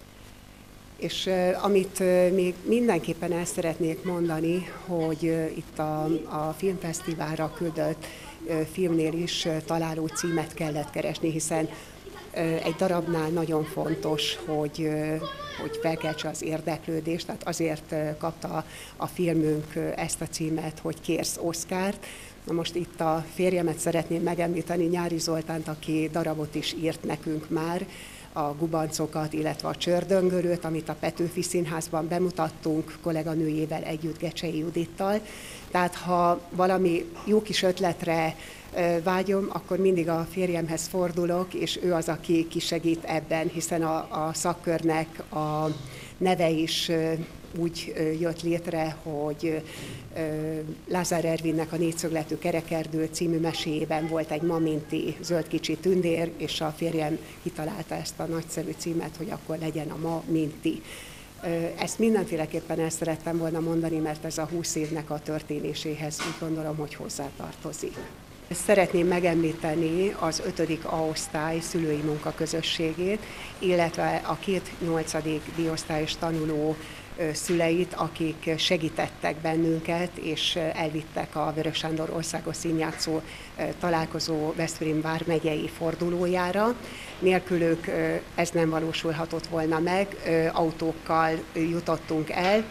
És uh, amit uh, még mindenképpen el szeretnék mondani, hogy uh, itt a, a filmfesztiválra küldött uh, filmnél is uh, találó címet kellett keresni, hiszen uh, egy darabnál nagyon fontos, hogy, uh, hogy felkeltse az érdeklődést, tehát azért uh, kapta a filmünk uh, ezt a címet, hogy kérsz Oszkárt. Na most itt a férjemet szeretném megemlíteni, Nyári Zoltánt, aki darabot is írt nekünk már, a Gubancokat, illetve a Csördöngörőt, amit a Petőfi Színházban bemutattunk kolléganőjével együtt, Gecsei Judittal. Tehát ha valami jó kis ötletre vágyom, akkor mindig a férjemhez fordulok, és ő az, aki kisegít ebben, hiszen a, a szakkörnek a neve is úgy jött létre, hogy Lázár Ervinnek a Négyszögletű kerekerdő című meséjében volt egy maminti zöld kicsi tündér, és a férjem kitalálta ezt a nagyszerű címet, hogy akkor legyen a ma minti. Ezt mindenféleképpen el szerettem volna mondani, mert ez a húsz évnek a történéséhez úgy gondolom, hogy hozzátartozik. Szeretném megemlíteni az ötödik A-osztály szülői munkaközösségét, illetve a két nyolcadik D-osztályos tanuló szüleit, akik segítettek bennünket, és elvittek a Vörös Sándor országos színjátszó találkozó Veszprém vármegyei fordulójára. Nélkülük ez nem valósulhatott volna meg, autókkal jutottunk el,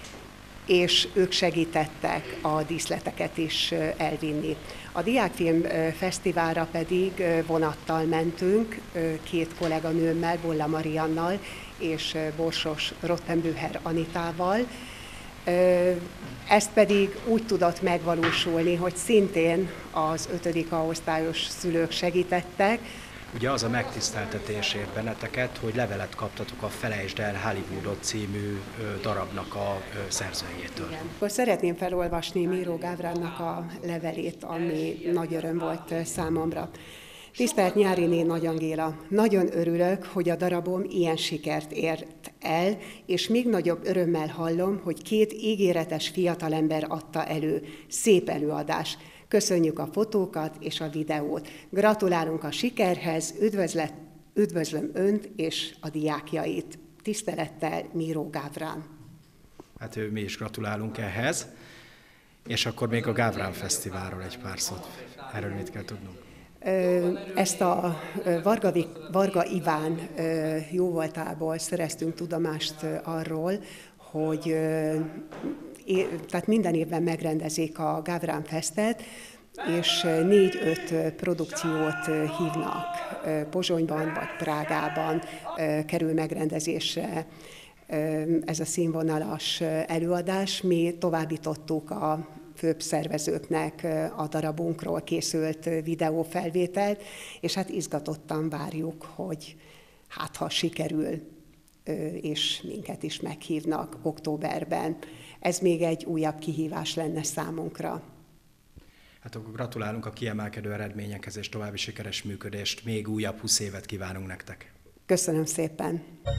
és ők segítettek a díszleteket is elvinni. A Diákfilm Fesztiválra pedig vonattal mentünk, két kolléganőmmel, Bolla Mariannal és Borsos Rottenbücher Anitával. Ez pedig úgy tudott megvalósulni, hogy szintén az ötödik A-osztályos szülők segítettek. Ugye az a megtiszteltetés ért benneteket, hogy levelet kaptatok a Felejtsd el Hollywoodot című darabnak a szerzőjétől. Igen. Akkor szeretném felolvasni Miró Gávránnak a levelét, ami nagy öröm volt számomra. Tisztelt Nyáriné Nagy Angéla, nagyon örülök, hogy a darabom ilyen sikert ért el, és még nagyobb örömmel hallom, hogy két ígéretes fiatalember adta elő. Szép előadás. Köszönjük a fotókat és a videót. Gratulálunk a sikerhez, üdvözlet, üdvözlöm Önt és a diákjait. Tisztelettel, Miró Gávrán. Hát mi is gratulálunk ehhez. És akkor még a Gávrán Fesztiválról egy pár szót. Erről mit kell tudnunk? Ezt a Varga, Varga Iván jóvoltából szereztünk tudomást arról, hogy tehát minden évben megrendezik a Gávrán Festet, és négy-öt produkciót hívnak Pozsonyban vagy Prágában, kerül megrendezésre ez a színvonalas előadás. Mi továbbítottuk a főbb szervezőknek a darabunkról készült videófelvételt, és hát izgatottan várjuk, hogy hát ha sikerül, és minket is meghívnak októberben. Ez még egy újabb kihívás lenne számunkra. Hát akkor gratulálunk a kiemelkedő eredményekhez, és további sikeres működést, még újabb húsz évet kívánunk nektek. Köszönöm szépen!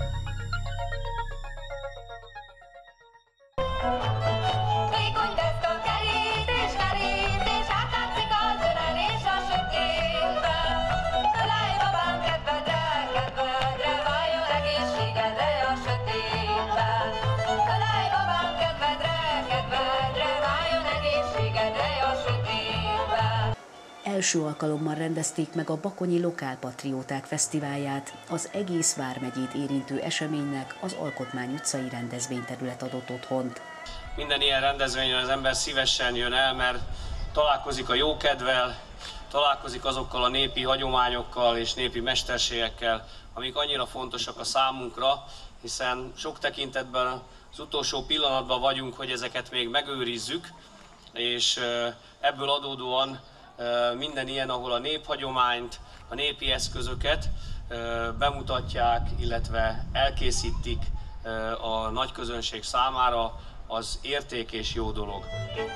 Első alkalommal rendezték meg a Bakonyi Lokálpatrióták Fesztiválját, az egész vármegyét érintő eseménynek az Alkotmány utcai rendezvényterület adott otthont. Minden ilyen rendezvényen az ember szívesen jön el, mert találkozik a jókedvel, találkozik azokkal a népi hagyományokkal és népi mesterségekkel, amik annyira fontosak a számunkra, hiszen sok tekintetben az utolsó pillanatban vagyunk, hogy ezeket még megőrizzük, és ebből adódóan minden ilyen, ahol a néphagyományt, a népi eszközöket bemutatják, illetve elkészítik a nagy közönség számára, az érték és jó dolog.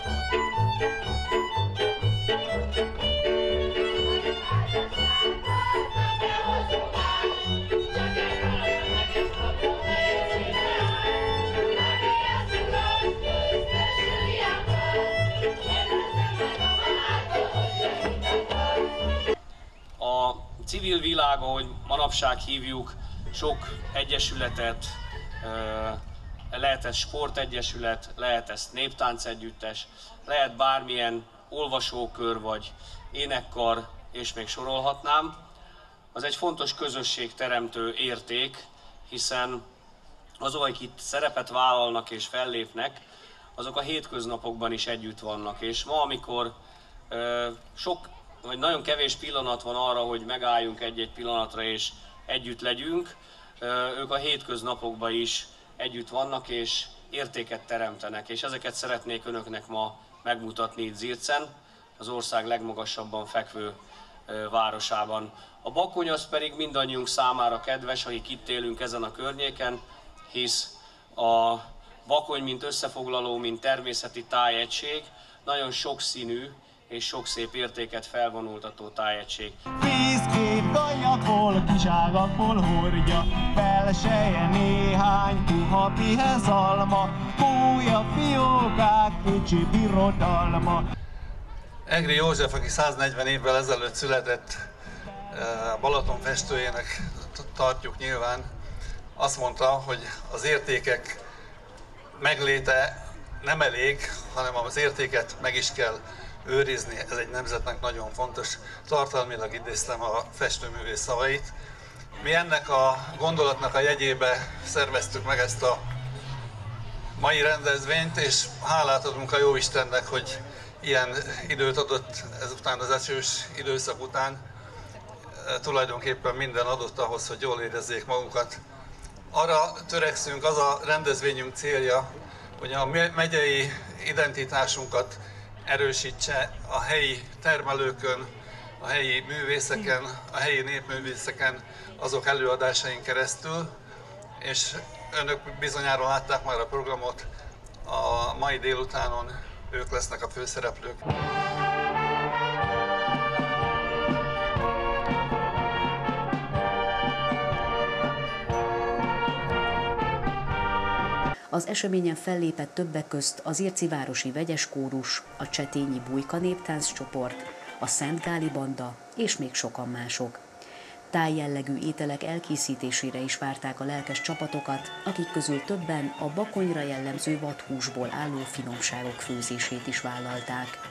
A civil világ, ahogy manapság hívjuk, sok egyesületet, lehet ez sportegyesület, lehet ez néptáncegyüttes, lehet bármilyen olvasókör vagy énekkar, és még sorolhatnám. Az egy fontos közösségteremtő érték, hiszen azok, akik itt szerepet vállalnak és fellépnek, azok a hétköznapokban is együtt vannak. És ma, amikor ö, sok vagy nagyon kevés pillanat van arra, hogy megálljunk egy-egy pillanatra és együtt legyünk, ö, ők a hétköznapokban is együtt vannak és értéket teremtenek. És ezeket szeretnék önöknek ma megmutatni itt Zircen, az ország legmagasabban fekvő ö, városában. A Bakony az pedig mindannyiunk számára kedves, akik itt élünk ezen a környéken, hisz a Bakony, mint összefoglaló, mint természeti tájegység, nagyon sokszínű és sok szép értéket felvonultató tájegység. Tíz-két kajatból, kizságakból hordja, belseje néhány puha pihez alma, kólya fiókák, kicsi birodalma. Egri József, aki száznegyven évvel ezelőtt született, a Balaton festőjének tartjuk nyilván, azt mondta, hogy az értékek megléte nem elég, hanem az értéket meg is kell őrizni. Ez egy nemzetnek nagyon fontos. Tartalmilag idéztem a festőművész szavait. Mi ennek a gondolatnak a jegyébe szerveztük meg ezt a mai rendezvényt, és hálát adunk a Jóistennek, hogy ilyen időt adott ezután az esős időszak után. Tulajdonképpen minden adott ahhoz, hogy jól érezzék magukat. Arra törekszünk, az a rendezvényünk célja, hogy a megyei identitásunkat erősítse a helyi termelőkön, a helyi művészeken, a helyi népművészeken, azok előadásain keresztül, és önök bizonyára látták már a programot, a mai délutánon ők lesznek a főszereplők. Az eseményen fellépett többek közt az Zirci városi vegyes kórus, a csetényi Bujka néptánccsoport, a Szent Gáli banda és még sokan mások. Tájjellegű ételek elkészítésére is várták a lelkes csapatokat, akik közül többen a Bakonyra jellemző vadhúsból álló finomságok főzését is vállalták.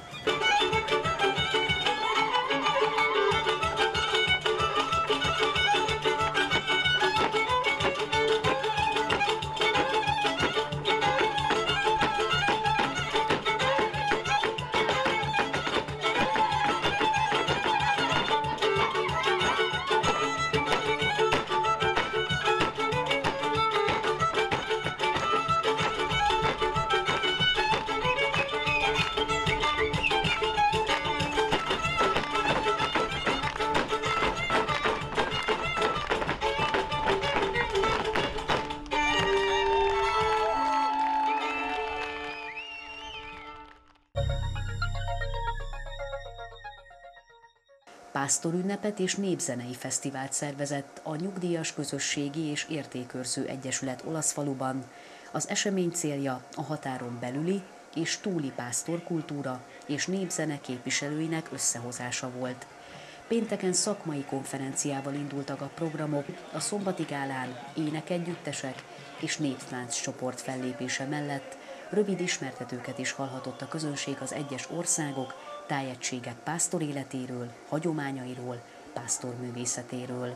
Pásztorünnepet és népzenei fesztivált szervezett a Nyugdíjas Közösségi és Értékőrző Egyesület Olaszfaluban. Az esemény célja a határon belüli és túli pásztorkultúra és népzene képviselőinek összehozása volt. Pénteken szakmai konferenciával indultak a programok, a szombati gálán énekegyüttesek és néptánccsoport fellépése mellett rövid ismertetőket is hallhatott a közönség az egyes országok, tájegységek pásztoréletéről, hagyományairól, pásztorművészetéről.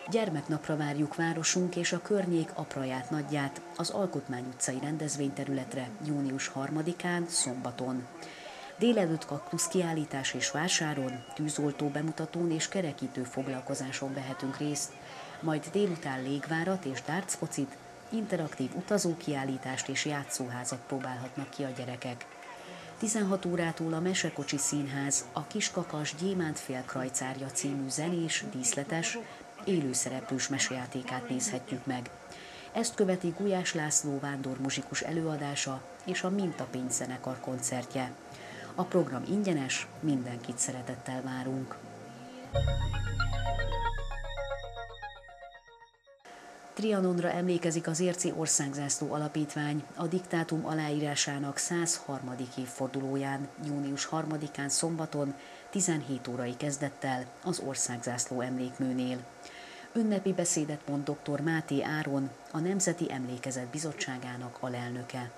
Gyermeknapra várjuk városunk és a környék apraját nagyját az Alkotmány utcai rendezvényterületre június harmadikán, szombaton. Délelőtt kaktusz kiállítás és vásáron, tűzoltó bemutatón és kerekítő foglalkozáson vehetünk részt, majd délután légvárat és dárcfocit, interaktív utazókiállítást és játszóházat próbálhatnak ki a gyerekek. tizenhat órától a Mesekocsi Színház a Kiskakas Gyémánt-félkrajcárja című zenés, díszletes, élőszereplős mesejátékát nézhetjük meg. Ezt követi Gulyás László vándormuzsikus előadása és a Mintapénz zenekar koncertje. A program ingyenes, mindenkit szeretettel várunk. Trianonra emlékezik az Érci Országzászló Alapítvány a diktátum aláírásának száz harmadik évfordulóján, június harmadikán szombaton tizenhét órai kezdettel az Országzászló emlékműnél. Ünnepi beszédet mond dr. Máté Áron, a Nemzeti Emlékezet Bizottságának alelnöke.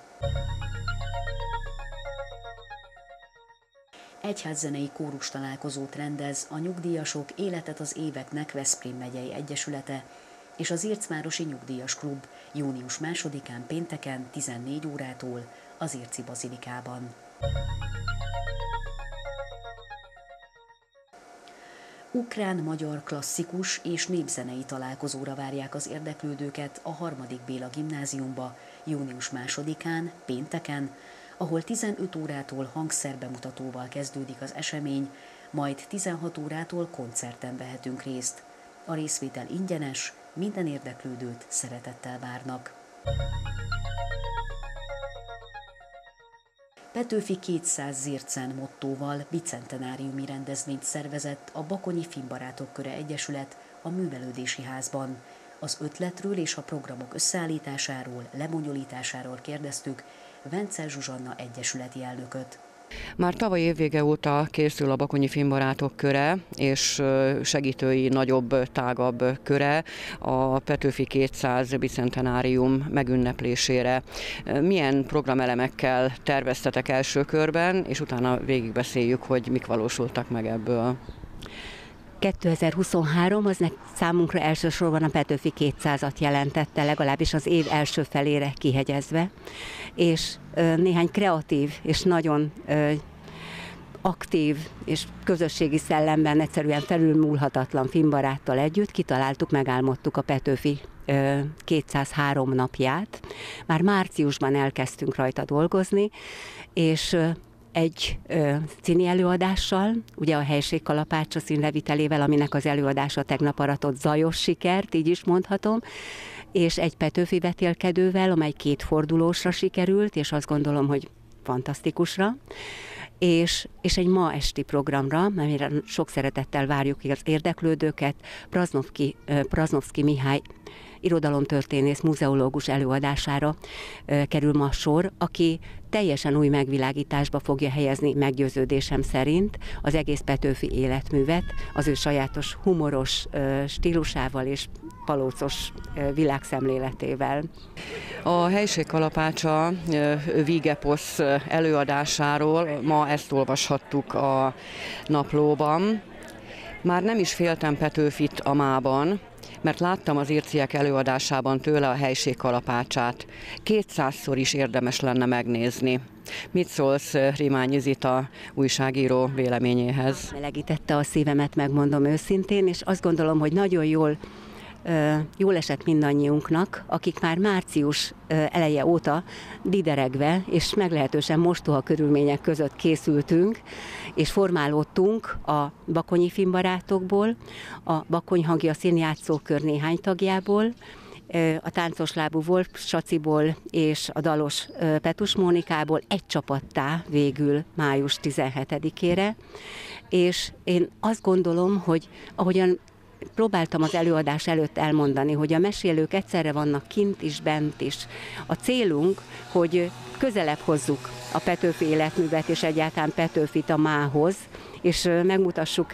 Egyházzenei kórus találkozót rendez a Nyugdíjasok Életet az éveknek Veszprém megyei egyesülete és az Ércvárosi Nyugdíjas Klub június másodikán pénteken tizennégy órától az Érci Bazilikában. Ukrán-magyar klasszikus és népzenei találkozóra várják az érdeklődőket a harmadik Béla gimnáziumba június másodikán, pénteken, ahol tizenöt órától hangszerbemutatóval kezdődik az esemény, majd tizenhat órától koncerten vehetünk részt. A részvétel ingyenes, minden érdeklődőt szeretettel várnak. Petőfi kétszáz Zircen mottóval bicentenáriumi rendezvényt szervezett a Bakonyi Filmbarátok Köre Egyesület a Művelődési Házban. Az ötletről és a programok összeállításáról, lebonyolításáról kérdeztük Vencel Zsuzsanna egyesületi elnököt. Már tavaly évvége óta készül a Bakonyi Filmbarátok Köre és segítői nagyobb, tágabb köre a Petőfi kétszáz bicentenárium megünneplésére. Milyen programelemekkel terveztetek első körben, és utána végigbeszéljük, hogy mik valósultak meg ebből. kétezer-huszonhárom az számunkra elsősorban a Petőfi kétszázat jelentette, legalábbis az év első felére kihegyezve, és néhány kreatív és nagyon aktív és közösségi szellemben egyszerűen felülmúlhatatlan filmbaráttal együtt kitaláltuk, megálmodtuk a Petőfi kétszázhárom napját. Már márciusban elkezdtünk rajta dolgozni, és egy ö, színi előadással, ugye a Helység kalapácsa színlevitelével, aminek az előadása tegnap aratott zajos sikert, így is mondhatom, és egy Petőfi vetélkedővel, amely két fordulósra sikerült, és azt gondolom, hogy fantasztikusra, és, és egy ma esti programra, amire sok szeretettel várjuk az érdeklődőket, Praznovszky, Praznovszky Mihály irodalomtörténész, muzeológus előadására ö, kerül ma sor, aki teljesen új megvilágításba fogja helyezni, meggyőződésem szerint, az egész Petőfi életművet, az ő sajátos humoros ö, stílusával és palócos ö, világszemléletével. A Helység kalapácsa vígeposz előadásáról ma ezt olvashattuk a naplóban. Már nem is féltem Petőfit a mában, mert láttam az irciek előadásában tőle a Helység kalapácsát. Kétszázszor is érdemes lenne megnézni. Mit szólsz Rimányi Zita újságíró véleményéhez? Melegítette a szívemet, megmondom őszintén, és azt gondolom, hogy nagyon jól jól esett mindannyiunknak, akik már március eleje óta dideregve és meglehetősen mostoha körülmények között készültünk, és formálódtunk a Bakonyi Filmbarátokból, a Bakony Hangja színjátszókör néhány tagjából, a táncos lábú Wolf Saciból és a dalos Petus Mónikából egy csapattá végül május tizenhetedikére, és én azt gondolom, hogy ahogyan próbáltam az előadás előtt elmondani, hogy a mesélők egyszerre vannak kint is, bent is. A célunk, hogy közelebb hozzuk a Petőfi életművet és egyáltalán Petőfit a mához, és megmutassuk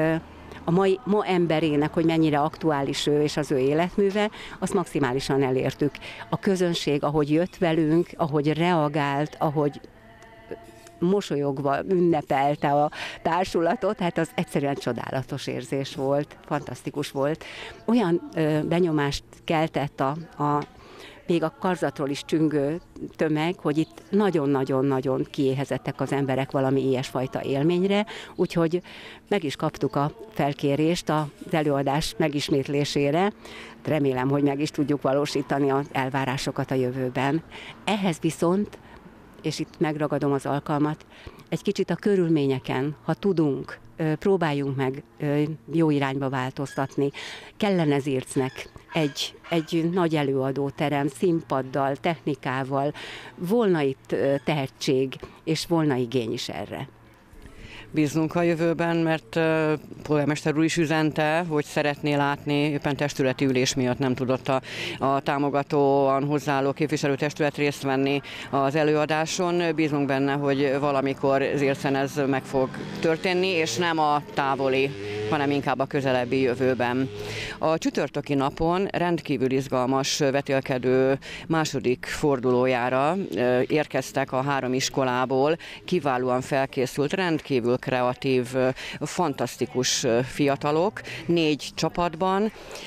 a mai, ma emberének, hogy mennyire aktuális ő és az ő életműve, azt maximálisan elértük. A közönség, ahogy jött velünk, ahogy reagált, ahogy mosolyogva ünnepelte a társulatot, hát az egyszerűen csodálatos érzés volt, fantasztikus volt. Olyan ö, benyomást keltett a, a még a karzatról is csüngő tömeg, hogy itt nagyon-nagyon-nagyon kiéhezettek az emberek valami ilyesfajta élményre, úgyhogy meg is kaptuk a felkérést az előadás megismétlésére. Remélem, hogy meg is tudjuk valósítani az elvárásokat a jövőben. Ehhez viszont, és itt megragadom az alkalmat, egy kicsit a körülményeken, ha tudunk, próbáljunk meg jó irányba változtatni. Kellene Zircnek egy, egy nagy előadóterem, színpaddal, technikával, volna itt tehetség, és volna igény is erre. Bíznunk a jövőben, mert uh, polgármester úr is üzente, hogy szeretné látni, éppen testületi ülés miatt nem tudott a, a támogatóan hozzáálló képviselőtestület részt venni az előadáson. Bízunk benne, hogy valamikor Zircen ez meg fog történni, és nem a távoli, hanem inkább a közelebbi jövőben. A csütörtöki napon rendkívül izgalmas vetélkedő második fordulójára érkeztek a három iskolából, kiválóan felkészült, rendkívül kreatív, fantasztikus fiatalok, négy csapatban.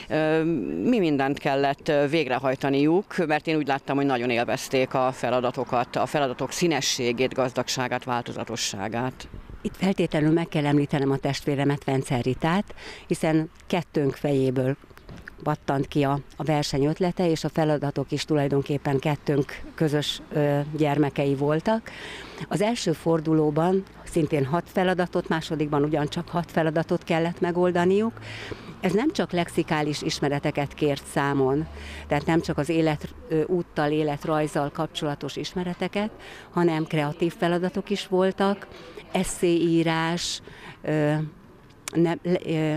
Mi mindent kellett végrehajtaniuk, mert én úgy láttam, hogy nagyon élvezték a feladatokat, a feladatok színességét, gazdagságát, változatosságát. Itt feltétlenül meg kell említenem a testvéremet, Vencel Ritát, hiszen kettőnk fejéből pattant ki a, a verseny ötlete, és a feladatok is tulajdonképpen kettőnk közös ö, gyermekei voltak. Az első fordulóban szintén hat feladatot, másodikban ugyancsak hat feladatot kellett megoldaniuk. Ez nem csak lexikális ismereteket kért számon, tehát nem csak az életúttal, életrajzzal kapcsolatos ismereteket, hanem kreatív feladatok is voltak, esszéírás, ö, ne, ö,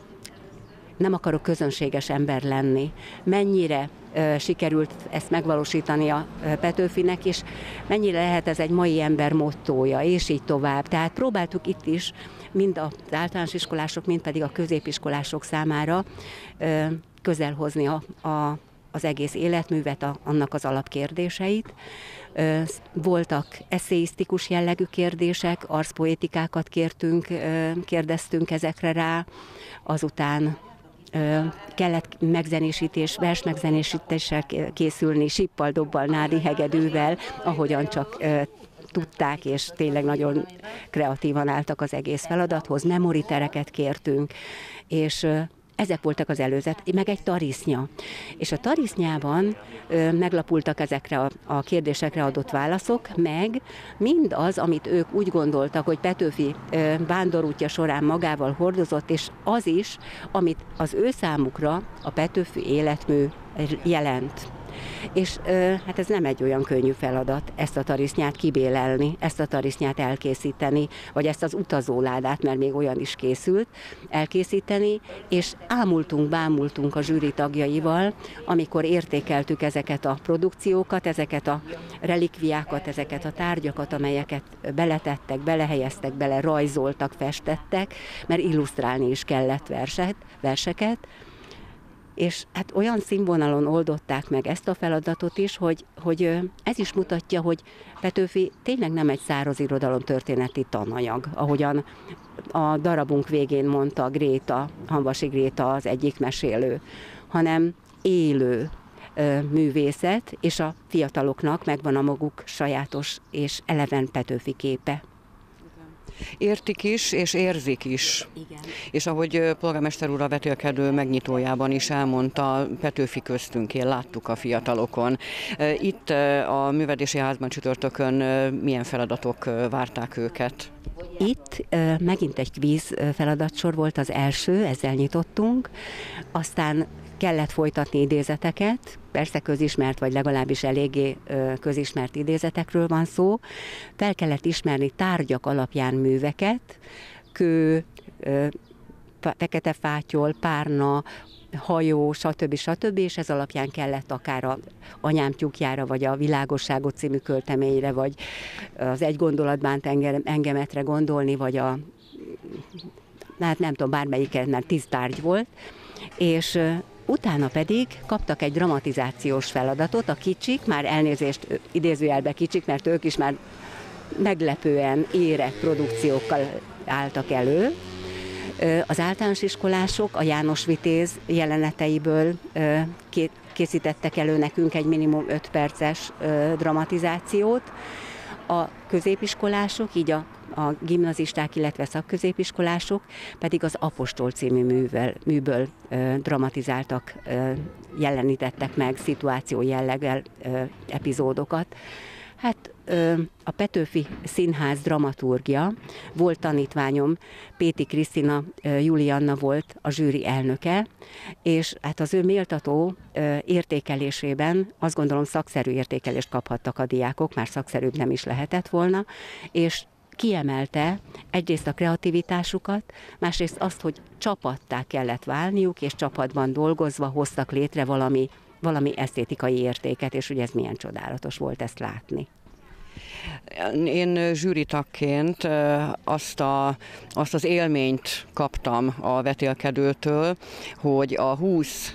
nem akarok közönséges ember lenni. Mennyire ö, sikerült ezt megvalósítani a Petőfinek, és mennyire lehet ez egy mai ember mottója, és így tovább. Tehát próbáltuk itt is, mind az általános iskolások, mind pedig a középiskolások számára ö, közelhozni a, a, az egész életművet, a, annak az alapkérdéseit. Ö, voltak esszeisztikus jellegű kérdések, arszpoétikákat kértünk, ö, kérdeztünk ezekre rá, azután kellett megzenésítés, versmegzenésítéssel készülni, sippal, dobbal, nádi hegedűvel, ahogyan csak tudták, és tényleg nagyon kreatívan álltak az egész feladathoz. Memoritereket kértünk, és ezek voltak az előzet, meg egy tarisznya. És a tarisznyában ö, meglapultak ezekre a, a kérdésekre adott válaszok, meg mindaz, amit ők úgy gondoltak, hogy Petőfi ö, vándorútja során magával hordozott, és az is, amit az ő számukra a Petőfi életmű jelent. És ö, hát ez nem egy olyan könnyű feladat, ezt a tarisznyát kibélelni, ezt a tarisznyát elkészíteni, vagy ezt az utazóládát, mert még olyan is készült, elkészíteni, és ámultunk, bámultunk a zsűri tagjaival, amikor értékeltük ezeket a produkciókat, ezeket a relikviákat, ezeket a tárgyakat, amelyeket beletettek, belehelyeztek, bele rajzoltak, festettek, mert illusztrálni is kellett verset, verseket, és hát olyan színvonalon oldották meg ezt a feladatot is, hogy, hogy ez is mutatja, hogy Petőfi tényleg nem egy száraz irodalomtörténeti tananyag, ahogyan a darabunk végén mondta Gréta, Hamvasi Gréta az egyik mesélő, hanem élő művészet, és a fiataloknak megvan a maguk sajátos és eleven Petőfi képe. Értik is, és érzik is. Igen. És ahogy polgármester úr a vetélkedő megnyitójában is elmondta, Petőfi köztünk, láttuk a fiatalokon. Itt a művelődési házban csütörtökön milyen feladatok várták őket? Itt megint egy kvíz feladatsor volt az első, ezzel nyitottunk, aztán kellett folytatni idézeteket, persze közismert, vagy legalábbis eléggé közismert idézetekről van szó. Fel kellett ismerni tárgyak alapján műveket, kő, fekete fátyol, párna, hajó, stb. stb. És ez alapján kellett akár a Anyám tyúkjára, vagy a Világosságot című költeményre, vagy az Egy gondolat bánt engemetre gondolni, vagy a, hát nem tudom, bármelyiket, mert tíz tárgy volt, és utána pedig kaptak egy dramatizációs feladatot, a kicsik, már elnézést idézőjelbe kicsik, mert ők is már meglepően érett produkciókkal álltak elő. Az általános iskolások a János Vitéz jeleneteiből készítettek elő nekünk egy minimum öt perces dramatizációt. A középiskolások, így a, a gimnazisták, illetve szakközépiskolások pedig az Apostol című művel, műből ö, dramatizáltak, ö, jelenítettek meg szituáció jelleggel ö, epizódokat. Hát ö, a Petőfi Színház dramaturgia volt tanítványom, Péti Krisztina ö, Julianna volt a zsűri elnöke, és hát az ő méltató ö, értékelésében azt gondolom szakszerű értékelést kaphattak a diákok, már szakszerűbb nem is lehetett volna, és kiemelte egyrészt a kreativitásukat, másrészt azt, hogy csapattá kellett válniuk, és csapatban dolgozva hoztak létre valami, valami esztétikai értéket, és ugye ez milyen csodálatos volt ezt látni. Én zsűritagként azt, a, azt az élményt kaptam a vetélkedőtől, hogy a húsz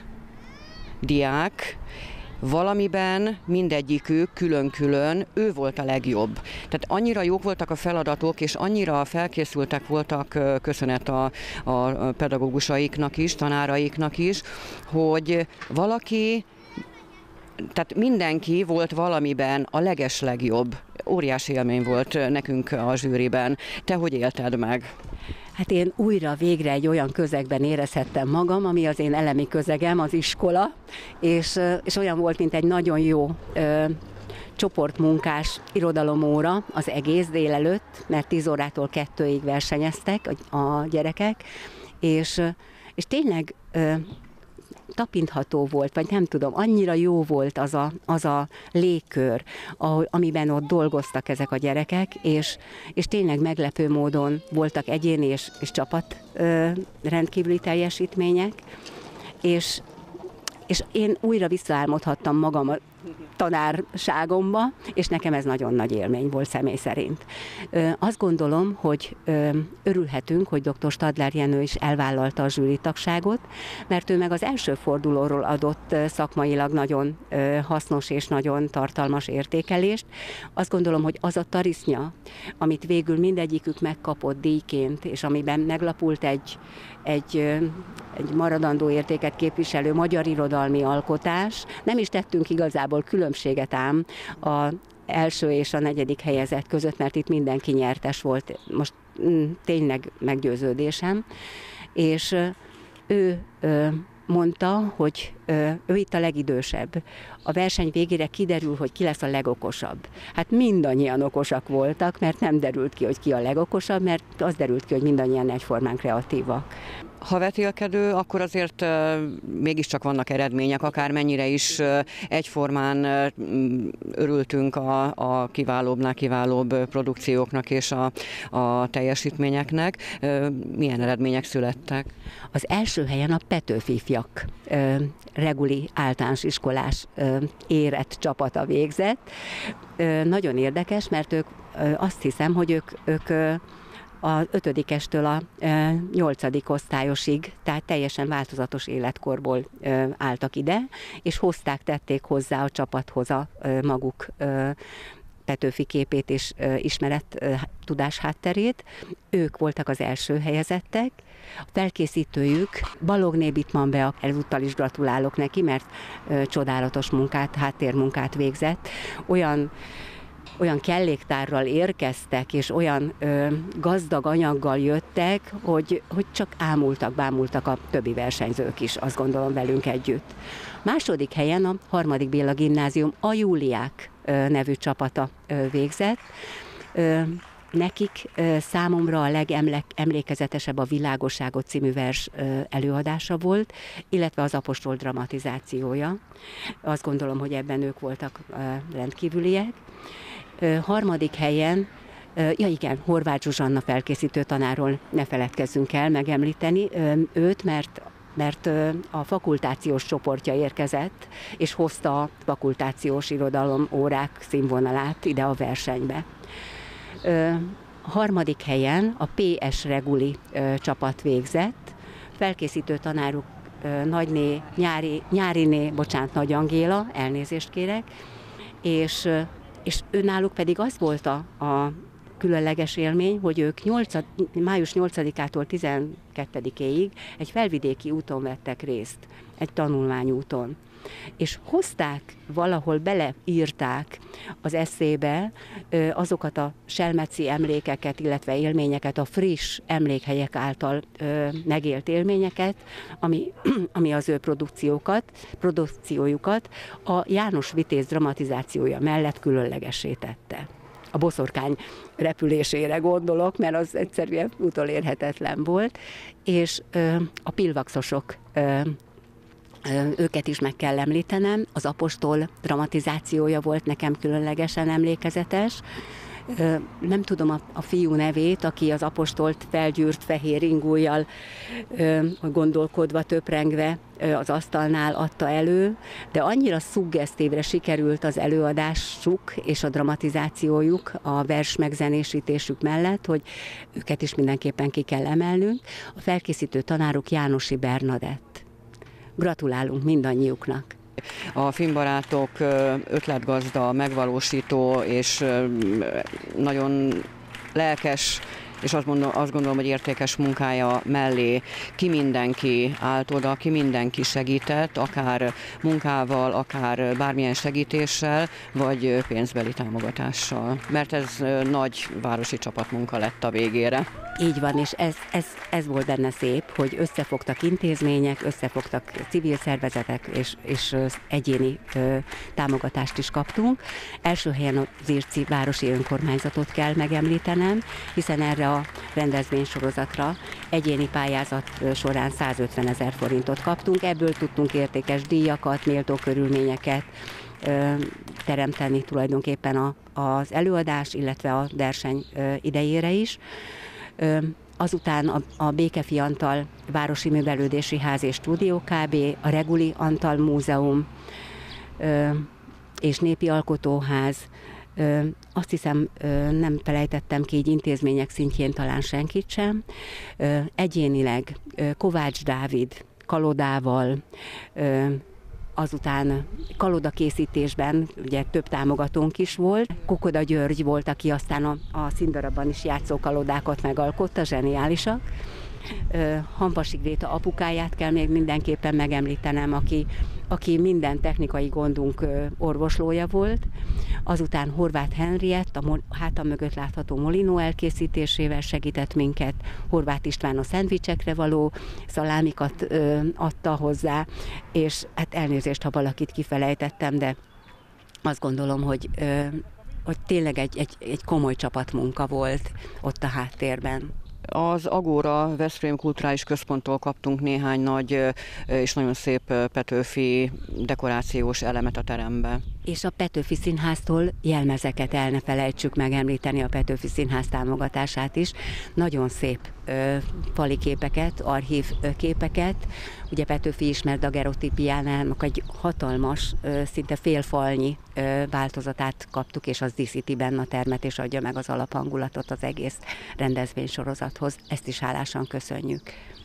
diák valamiben mindegyikük külön-külön ő volt a legjobb. Tehát annyira jók voltak a feladatok, és annyira felkészültek voltak, köszönet a, a pedagógusaiknak is, tanáraiknak is, hogy valaki, tehát mindenki volt valamiben a legeslegjobb. Óriási élmény volt nekünk a zsűriben. Te hogy élted meg? Hát én újra végre egy olyan közegben érezhettem magam, ami az én elemi közegem, az iskola, és, és olyan volt, mint egy nagyon jó ö, csoportmunkás irodalomóra az egész délelőtt, mert tíz órától kettőig versenyeztek a, a gyerekek, és, és tényleg ö, tapintható volt, vagy nem tudom, annyira jó volt az a, az a légkör, ahol, amiben ott dolgoztak ezek a gyerekek, és, és tényleg meglepő módon voltak egyéni és, és csapat ö, rendkívüli teljesítmények, és, és én újra visszaálmodhattam magam a tanárságomba, és nekem ez nagyon nagy élmény volt személy szerint. Ö, azt gondolom, hogy ö, örülhetünk, hogy dr. Stadler Jenő is elvállalta a zsűritagságot, mert ő meg az első fordulóról adott ö, szakmailag nagyon ö, hasznos és nagyon tartalmas értékelést. Azt gondolom, hogy az a tarisznya, amit végül mindegyikük megkapott díjként, és amiben meglapult egy, egy, ö, egy maradandó értéket képviselő magyar irodalmi alkotás, nem is tettünk igazából különbséget ám a első és a negyedik helyezett között, mert itt mindenki nyertes volt, most mm, tényleg meggyőződésem, és ő ö, mondta, hogy ö, ő itt a legidősebb. A verseny végére kiderül, hogy ki lesz a legokosabb. Hát mindannyian okosak voltak, mert nem derült ki, hogy ki a legokosabb, mert az derült ki, hogy mindannyian egyformán kreatívak. Ha vetélkedő, akkor azért uh, mégiscsak vannak eredmények, akármennyire is uh, egyformán uh, örültünk a, a kiválóbbnál kiválóbb produkcióknak és a, a teljesítményeknek. Uh, milyen eredmények születtek? Az első helyen a Petőfi ifjak uh, reguli általános iskolás uh, érett csapata végzett. Uh, nagyon érdekes, mert ők uh, azt hiszem, hogy ők, ők uh, az ötödikestől a e, nyolcadik osztályosig, tehát teljesen változatos életkorból e, álltak ide, és hozták, tették hozzá a csapathoz a e, maguk e, Petőfi képét és e, ismeret e, tudás hátterét. Ők voltak az első helyezettek. A felkészítőjük Balogné Bitman Bea, ezúttal is gratulálok neki, mert e, csodálatos munkát, háttérmunkát végzett. Olyan olyan kelléktárral érkeztek, és olyan ö, gazdag anyaggal jöttek, hogy, hogy csak ámultak, bámultak a többi versenyzők is, azt gondolom velünk együtt. Második helyen a harmadik Béla Gimnázium a Júliák ö, nevű csapata ö, végzett. Ö, nekik ö, számomra a legemlékezetesebb a Világosságot című vers ö, előadása volt, illetve az Apostol dramatizációja. Azt gondolom, hogy ebben ők voltak ö, rendkívüliek. Harmadik helyen, ja igen, Horváth Zsuzsanna felkészítő tanáról ne feledkezzünk el megemlíteni őt, mert, mert a fakultációs csoportja érkezett, és hozta a fakultációs irodalom órák színvonalát ide a versenybe. A harmadik helyen a pé es Reguli csapat végzett, felkészítő tanáruk Nagyné, Nyári, Nyáriné, bocsánat, Nagy Angéla, elnézést kérek, és és önnáluk pedig az volt a, a különleges élmény, hogy ők nyolc, május nyolcadikától tizenkettedikéig egy felvidéki úton vettek részt, egy tanulmányúton. És hozták, valahol beleírták az eszébe azokat a selmeci emlékeket, illetve élményeket, a friss emlékhelyek által megélt élményeket, ami, ami az ő produkciókat, produkciójukat a János Vitéz dramatizációja mellett különlegessé tette. A boszorkány repülésére gondolok, mert az egyszerűen utolérhetetlen volt, és ö, a pilvaxosok, ö, ö, őket is meg kell említenem, az apostol dramatizációja volt nekem különlegesen emlékezetes. Ö, nem tudom a, a fiú nevét, aki az apostolt felgyűrt fehér ingújjal ö, gondolkodva, töprengve ö, az asztalnál adta elő, de annyira szuggesztívre sikerült az előadásuk és a dramatizációjuk a vers megzenésítésük mellett, hogy őket is mindenképpen ki kell emelnünk. A felkészítő tanáruk Jánosi Bernadett. Gratulálunk mindannyiuknak! A filmbarátok ötletgazda, megvalósító és nagyon lelkes, és azt gondolom, azt gondolom, hogy értékes munkája mellé ki mindenki állt oda, ki mindenki segített, akár munkával, akár bármilyen segítéssel, vagy pénzbeli támogatással. Mert ez nagy városi csapatmunka lett a végére. Így van, és ez, ez, ez volt benne szép, hogy összefogtak intézmények, összefogtak civil szervezetek, és, és egyéni ö, támogatást is kaptunk. Első helyen az Irci városi önkormányzatot kell megemlítenem, hiszen erre a rendezvénysorozatra egyéni pályázat során százötvenezer forintot kaptunk, ebből tudtunk értékes díjakat, méltó körülményeket ö, teremteni tulajdonképpen a, az előadás, illetve a verseny ö, idejére is. Azután a, a Békefi Antal Városi Művelődési Ház és Stúdió Kb., a Reguli Antal Múzeum és Népi Alkotóház. Azt hiszem, nem felejtettem ki így intézmények szintjén talán senkit sem. Egyénileg Kovács Dávid kalodával, azután kalodakészítésben ugye több támogatónk is volt. Kokoda György volt, aki aztán a, a színdarabban is játszó kalodákat megalkotta, zseniálisak. Hampasig Gréta apukáját kell még mindenképpen megemlítenem, aki, aki minden technikai gondunk orvoslója volt. Azután Horváth Henriett, a hátam mögött látható molinó elkészítésével segített minket. Horváth István a szendvicsekre való szalámikat ö, adta hozzá, és hát elnézést, ha valakit kifelejtettem, de azt gondolom, hogy, ö, hogy tényleg egy, egy, egy komoly csapatmunka volt ott a háttérben. Az Agóra Veszprém Kulturális Központtól kaptunk néhány nagy és nagyon szép Petőfi dekorációs elemet a terembe. És a Petőfi Színháztól jelmezeket el ne felejtsük megemlíteni, a Petőfi Színház támogatását is. Nagyon szép ö, fali képeket, archív ö, képeket. Ugye Petőfi ismert dagerotípiának egy hatalmas, ö, szinte félfalnyi ö, változatát kaptuk, és az díszíti benne a termet, és adja meg az alaphangulatot az egész rendezvénysorozathoz. Ezt is hálásan köszönjük.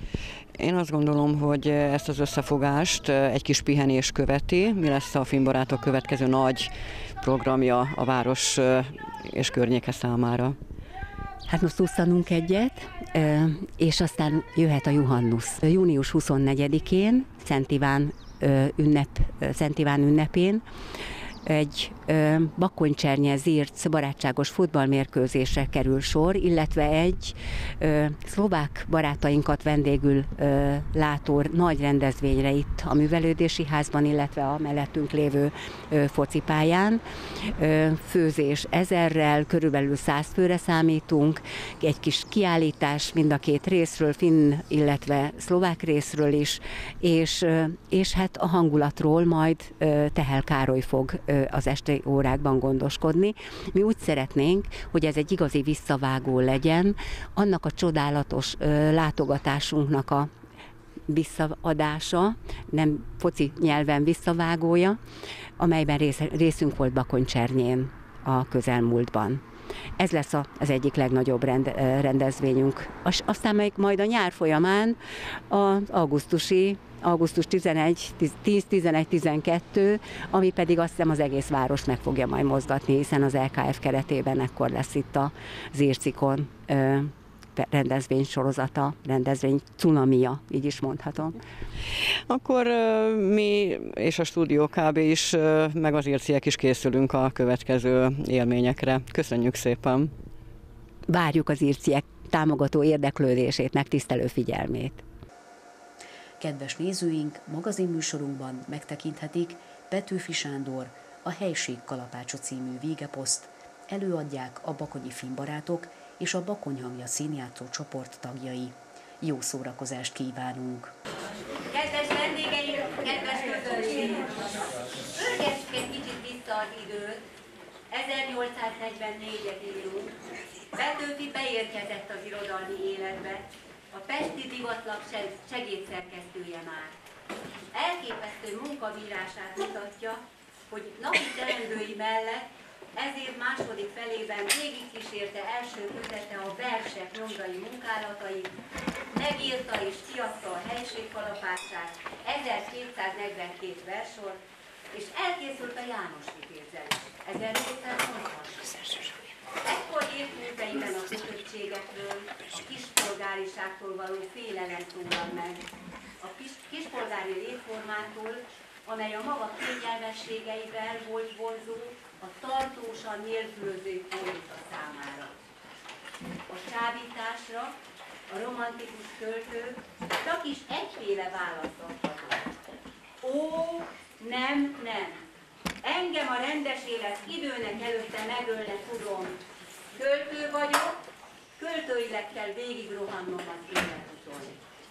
Én azt gondolom, hogy ezt az összefogást egy kis pihenés követi. Mi lesz a Filmbarátok következő nagy programja a város és környéke számára? Hát most szusszanunk egyet, és aztán jöhet a Juhannusz. június huszonnegyedikén, Szent Iván ünnep, Szent Iván ünnepén, egy ö, Bakonycsernye Zirc barátságos futballmérkőzésre kerül sor, illetve egy ö, szlovák barátainkat vendégül ö, látó nagy rendezvényre itt a Művelődési Házban, illetve a mellettünk lévő ö, focipályán. Ö, főzés ezerrel, körülbelül száz főre számítunk, egy kis kiállítás mind a két részről, finn, illetve szlovák részről is, és, ö, és hát a hangulatról majd ö, Tehel Károly fog az esti órákban gondoskodni. Mi úgy szeretnénk, hogy ez egy igazi visszavágó legyen, annak a csodálatos ö, látogatásunknak a visszaadása, nem foci nyelven visszavágója, amelyben rész, részünk volt Bakonycsernyén a közelmúltban. Ez lesz az egyik legnagyobb rend, rendezvényünk. Aztán meg majd a nyár folyamán az augusztusi, augusztus tizenegy, tíz, tizenegy, tizenkettő, ami pedig azt hiszem az egész város meg fogja majd mozgatni, hiszen az el ká ef keretében ekkor lesz itt az Ircikon rendezvény sorozata, rendezvény cunamia, így is mondhatom. Akkor mi és a Stúdió ká bé is, meg az irciek is készülünk a következő élményekre. Köszönjük szépen! Várjuk az irciek támogató érdeklődését, megtisztelő figyelmét. Kedves nézőink, magazinműsorunkban megtekinthetik Petőfi Sándor, a Helység kalapácsa című végeposzt, előadják a bakonyi filmbarátok és a Bakonyhangja színjátszó csoport tagjai. Jó szórakozást kívánunk! Kedves vendégeim, kedves közönség! Pörgessük egy kicsit vissza az időt. ezernyolcszáznegyvennégyet írunk. Petőfi beérkezett az irodalmi életbe. A Pesti Divatlap segédszerkesztője már. Elképesztő munkabírását mutatja, hogy napi teendői mellett ez év második felében végigkísérte első kötete a versek nyomdai munkálatait, megírta és kiadta a Helység kalapácsát, ezerkétszáznegyvenkét versor, és elkészült a János Vitézzel is, ezerhétszáznyolcvan. Ekkor írt műveiben a kötöttségekről, a kispolgáriságtól való félelem szólal meg, a kis, kispolgári létformától, amely a maga kényelmességeivel volt vonzó a tartósan nélkülöző kórita számára. A csábításra a romantikus költő csak is egyféle választ adhatott. Ó, nem, nem! Engem a rendes élet időnek előtte megölne, tudom. Költő vagyok, költőileg kell végig rohannom az életuton.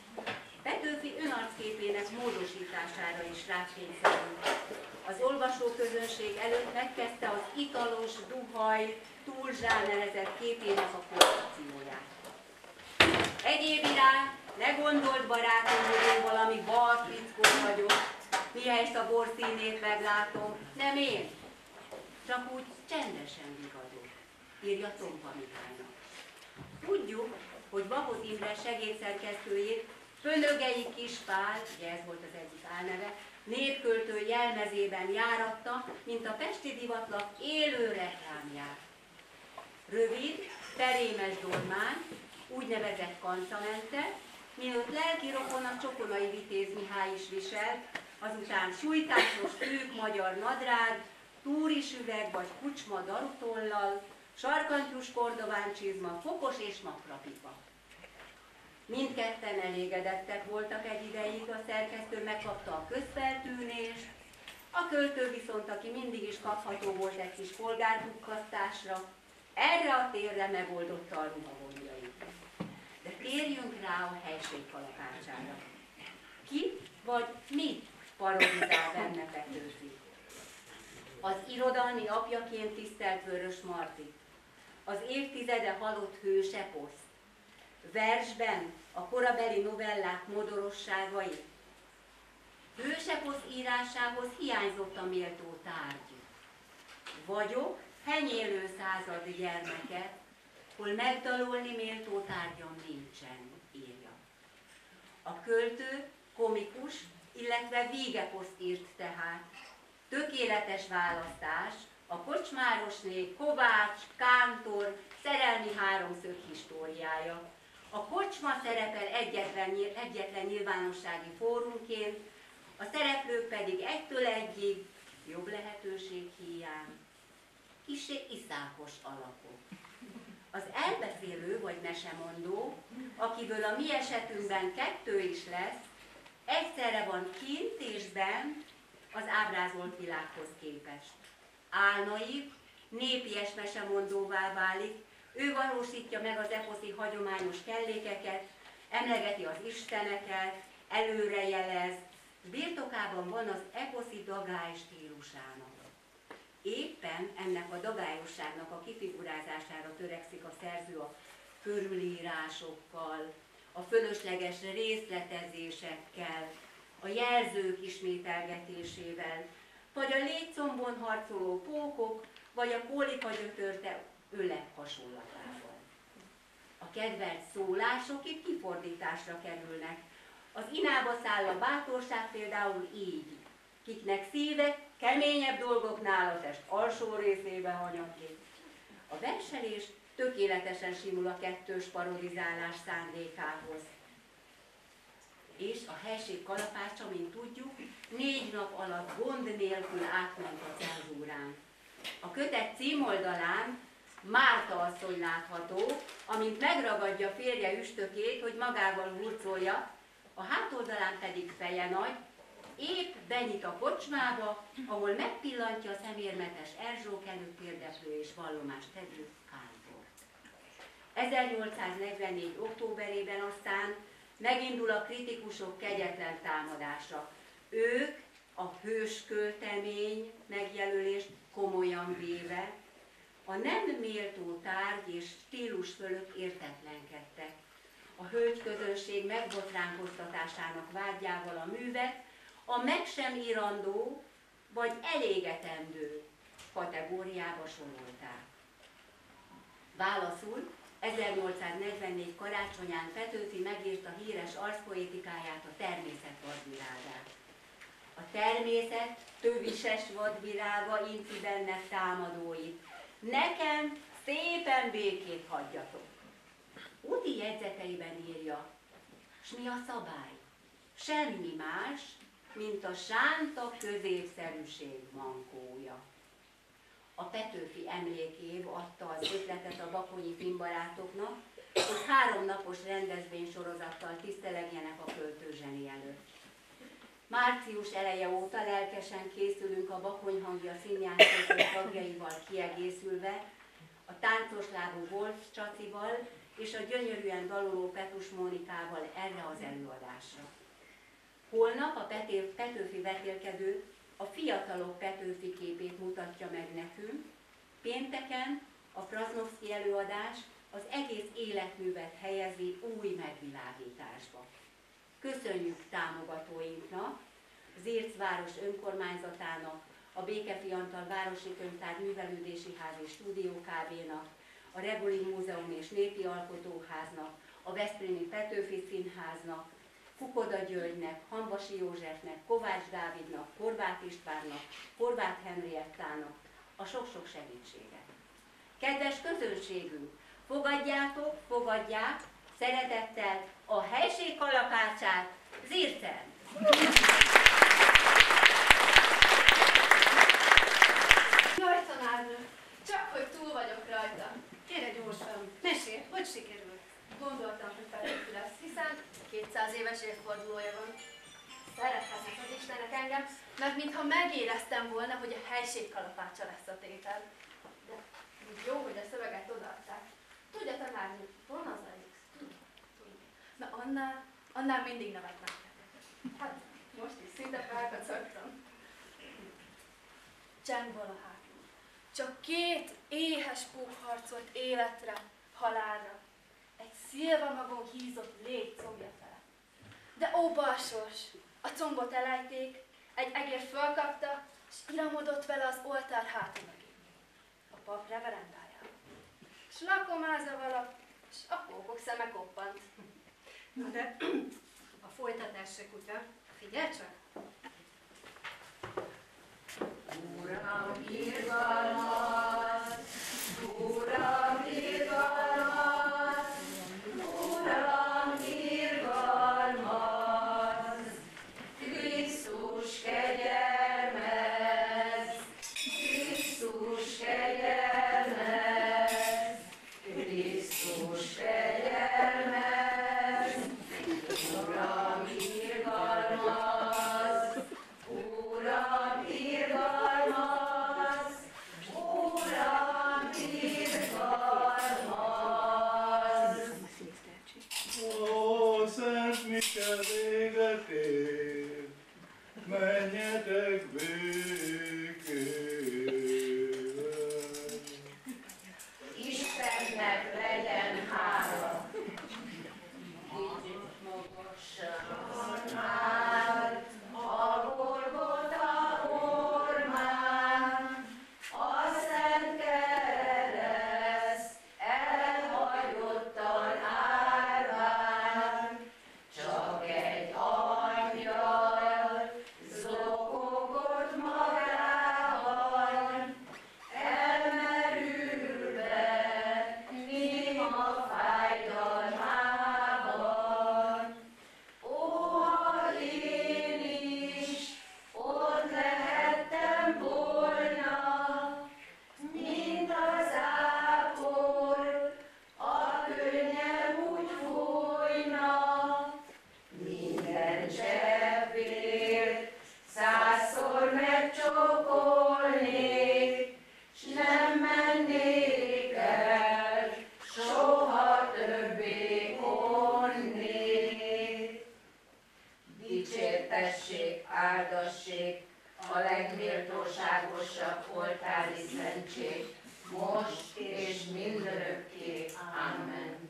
Petőfi önarcképének módosítására is rákényszerült. Az olvasóközönség előtt megkezdte az italos, duhaj, túlzsánerezett képének a koncepcióját. Egyéb irány, ne gondold barátom, hogy én valami balfickó vagyok, mihelyest a borszínét meglátom, nem én. Csak úgy csendesen vigadok, írja Tompa Mihálynak. Tudjuk, hogy Baboz Imre segédszerkesztőjét Fönögei Kispál, ugye ez volt az egyik álneve, népköltő jelmezében járatta, mint a Pesti Divatlap élő reklámját. Rövid, terémes dolmány, úgynevezett kancamente, mielőtt lelki rokona Csokonai Vitéz Mihály is viselt, azután sújtásos szűk magyar nadrág, túris üveg vagy kucsma darutollal, sarkantyús kordován csizma, fokos és makrapipa. Mindketten elégedettek voltak egy ideig, a szerkesztő megkapta a közfeltűnést, a költő viszont, aki mindig is kapható volt egy kis polgárpukkasztásra, erre a térre megoldotta a ruhagondjait. De térjünk rá a Helység kalapácsára. Ki vagy mit parodizál benne Petőfi? Az irodalmi apjaként tisztelt Vörös Marti, az évtizede halott hős eposzt, versben a korabeli novellák modorosságai. Hőseposz írásához hiányzott a méltó tárgy. Vagyok henyélő század gyermeke, hol megdalolni méltó tárgyam nincsen, írja. A költő komikus, illetve vígeposzt írt tehát. Tökéletes választás a kocsmárosné Kovács, Kántor, szerelmi háromszög históriája. A kocsma szerepel egyetlen, egyetlen nyilvánossági fórumként, a szereplők pedig egytől egyig, jobb lehetőség hiány, kissé iszákos alakok. Az elbeszélő vagy mesemondó, akiből a mi esetünkben kettő is lesz, egyszerre van kint és benn az ábrázolt világhoz képest. Álnaív, népies mesemondóvá válik, ő valósítja meg az eposzi hagyományos kellékeket, emlegeti az isteneket, előrejelez, birtokában van az eposzi dagály stílusának. Éppen ennek a dagályosságnak a kifigurázására törekszik a szerző a körülírásokkal, a fölösleges részletezésekkel, a jelzők ismételgetésével, vagy a légycombon harcoló pókok, vagy a kólikagyötörte öleg hasonlatával. A kedvelt szólások itt kifordításra kerülnek. Az inába száll a bátorság például így, kiknek szíve keményebb dolgoknál a test alsó részébe hanyaglik. A verselés tökéletesen simul a kettős parodizálás szándékához. És a helység kalapácsa, mint tudjuk, négy nap alatt gond nélkül átment a cenzúrán. A kötet címoldalán Márta asszony látható, amint megragadja férje üstökét, hogy magával hurcolja, a hátoldalán pedig Feje Nagy, épp benyit a kocsmába, ahol megpillantja a szemérmetes Erzsók előtt érdeklő és vallomást tevő Kántort. ezernyolcszáznegyvennégy. októberében aztán megindul a kritikusok kegyetlen támadása. Ők a hősköltemény megjelölést komolyan véve, a nem méltó tárgy és stílus fölött értetlenkedtek. A hölgyközönség megbotránkoztatásának vágyával a művet a meg sem írandó vagy elégetendő kategóriába sorolták. Válaszul ezernyolcszáznegyvennégy karácsonyán Petőfi megírta híres arszpoétikáját, a Természet vadvirágát. A természet tövises vadvirága inti benne támadóit. Nekem szépen békét hagyjatok. Úti jegyzeteiben írja, s mi a szabály? Semmi más, mint a sánta középszerűség mankója. A Petőfi Emlékév adta az ötletet a bakonyi filmbarátoknak, hogy három napos rendezvénysorozattal tisztelegjenek a költőzseni előtt. Március eleje óta lelkesen készülünk a Bakony hangja színjátszók tagjaival kiegészülve, a táncos lábú Wolf Csacival és a gyönyörűen daloló Petus Mónikával erre az előadásra. Holnap a Petőfi vetélkedő a fiatalok Petőfi képét mutatja meg nekünk, pénteken a Prasnovszky előadás az egész életművet helyezi új megvilágításba. Köszönjük támogatóinknak, az Zirc város önkormányzatának, a Békefi Antal Városi Könyvtár Művelődési Ház és Stúdió Kft-nak, a Reguli Múzeum és Népi Alkotóháznak, a Veszprémi Petőfi Színháznak, Fukoda Györgynek, Hambasi Józsefnek, Kovács Dávidnak, Horváth Istvánnak, Horváth Henriettának a sok-sok segítséget. Kedves közönségünk, fogadjátok, fogadják szeretettel a helység kalapácsát Zircen! Jaj, tanárnő, csak hogy túl vagyok rajta. Gyere gyorsan, mesélj, hogy sikerült? Gondoltam, hogy Petőfi lesz, hiszen kétszáz éves évfordulója van. Szerethetnek az Istenek engem, mert mintha megéreztem volna, hogy a helység kalapácsa lesz a tétel. De úgy jó, hogy a szöveget odaadták. Tudja, tanárnő, van az a X? Tudja, tudja. Na annál, annál mindig nevetnek. Hát, most is szinte felkacagtam. Csend vala hátul. Csak két éhes pók harcolt életre, halálra. Egy szilvamagon hízott légy combja fele. De ó balsors, a combot elejték, egy egér fölkapta, s iramodott vele az oltár háta mögé. A pap reverendájába. S lakomázza vala, s a pókok szeme koppant. Na de a folytatás se kutya, figyelj csak! Uram, irgalmat! Uram, irgalmat! Uram, irgalmat! Krisztus kegyelmez! Krisztus kegyelmez! Krisztus kegyelmez! Uram, irgalmat! Uram, irgalmat! a legméltóságosabb oltári szentség, most és mindörökké. Amen.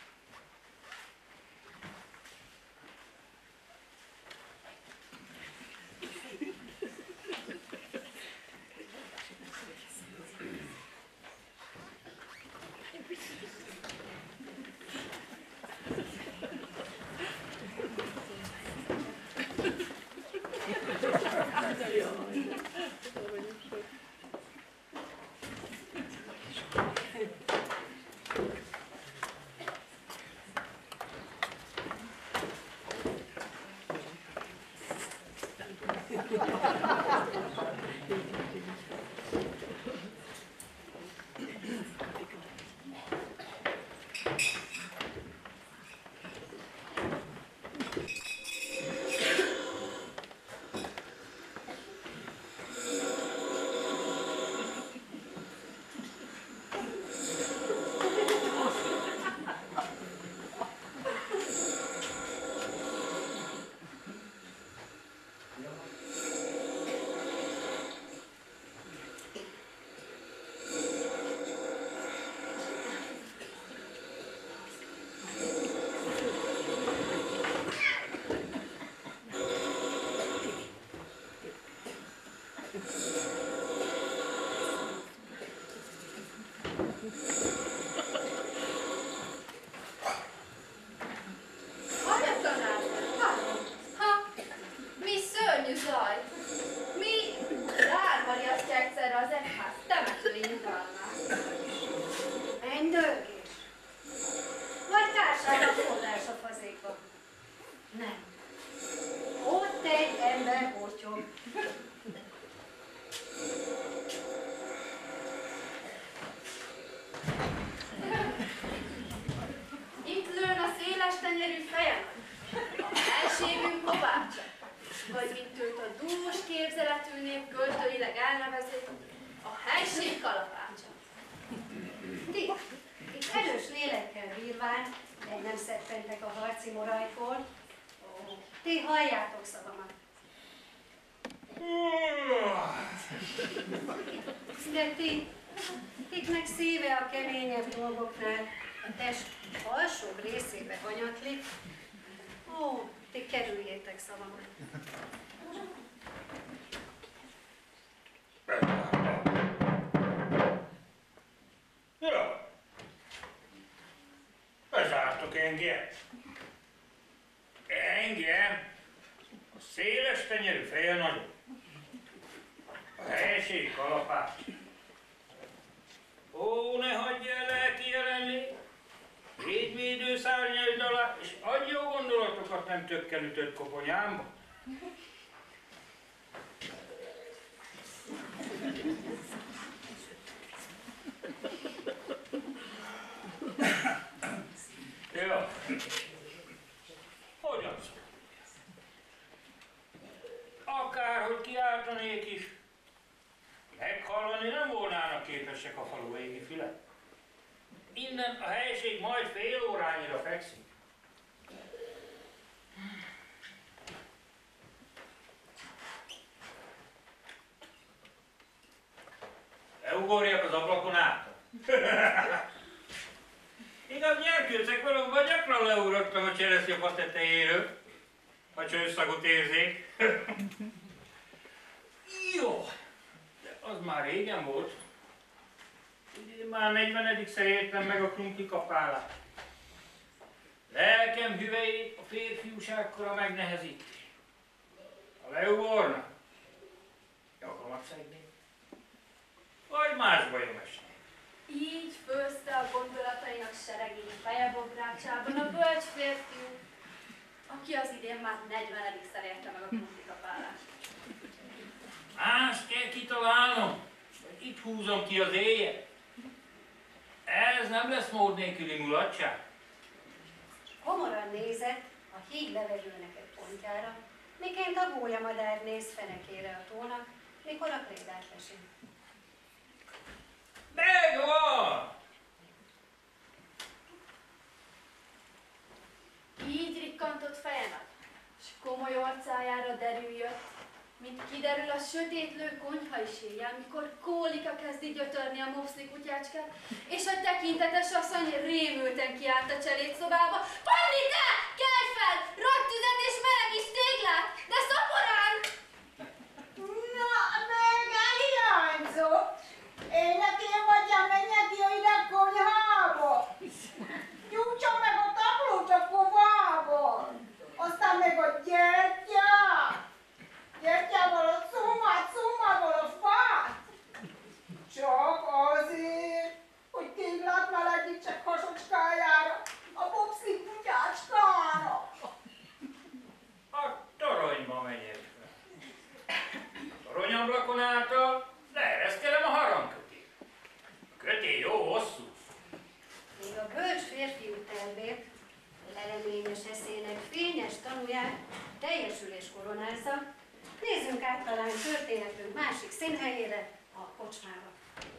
De ti, tiknek szíve a keményebb dolgoknál, a test alsóbb részébe hanyatlik. Ó, ti kerüljétek szavamat. Ja, bezártok engem. Engem? A széles tenyerű feje nagyon. A helység kalapács. Ó, ne hagyj el lelki jelenlét. Védvédő szárnyaid alá, és adj jó gondolatokat nem tökkel ütött koponyámba. Jó. Hogyan szól? Akárhogy kiáltanék is, meghallani nem volnának képesek a falu égi fülek. Innen a helység majd fél órányira fekszik. Leugorjak az ablakon át. Igaz, nyerkőcek valóban gyakran leugrottam a cseresztjefa tetejéről, ha csőszagot érzék. Jó, de az már régen volt. Én már negyvenedik-szer értem meg a krumpli kapálát. Lelkem hüvelyét a férfiúságkora megnehezíti. Ha leugorna, nyakamat szegnék. Vagy más bajom esne. Így főzte a gondolatainak seregény fejebográcsában a bölcs férfiú, aki az idén már negyvenedik-szer érte meg a krumpli kapálást. Mást kell kitalálnom, vagy itt húzom ki az éjjel. Ez nem lesz mód nélküli mulatság. Homoran nézett a híg levegőnek egy pontjára, miként a gólyamadár néz fenekére a tónak, mikor a krédát lesi. Megvan! Így rikkantott feje nagy, s komoly orcájára derül jött, Mint kiderül, a sötétlő konyha is éjjel, mikor kólika kezdi gyötörni a mopszli kutyácskát, és a tekintetes asszony rémülten kiállt a cselédszobába. Pannike! Kelj fel! Raktüzet és melegíts téglát! De szaporán! Na, meg elhiányzott! Én nekem vagyok, menjek ide a konyhába! Gyújtsa meg a tablót a kovában! Aztán meg a gyertyát! Gyertyával a cummát, cummával a fát! Csak azért, hogy téglát melegítsek hasocskájára, a popszli kutyácskára! A toronyba megyek. A toronyablakon által leereszkedem a harangkötét. A kötél jó hosszú. Még a bölcs férfiú tervét, leleményes eszének fényes tanúját teljesülés koronázza. Nézzünk át talán történetünk másik színhelyére, a kocsmába.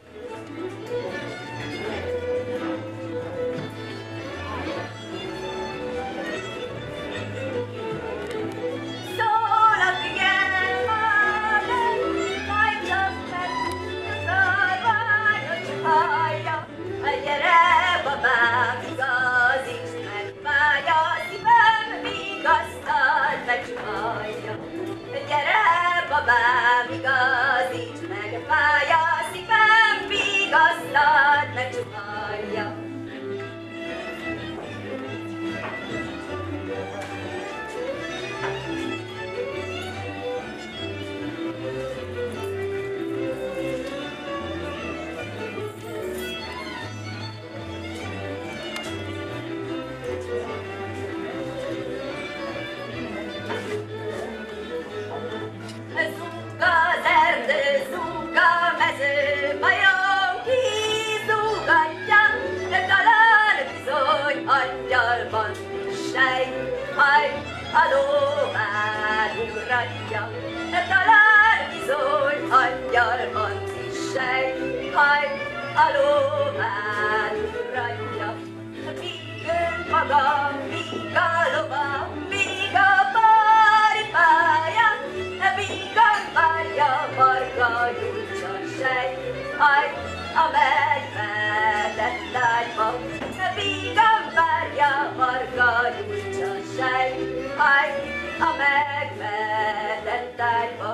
Szól a figyelem, majd csak meg szarványos hallja, gyere babám, igazíts meg, vágy a szívem, míg aztán megcsuhalja. Gyere babám, igazíts meg, fáj a szívem, míg aztán megcsuhalja. Az erdő zúg a mező, majom kizúgatja, talán bizony angyal van, sej, haj, a lován ugratja. Talán bizony angyal van, sej, haj, a lován ugratja. Míg ő maga, míg a lova, míg a paripája, míg a párja marga nyújtsa sej, haj, a megvetett ágyba. Míg a párja marga nyújtsa sej, haj, a megvetett ágyba.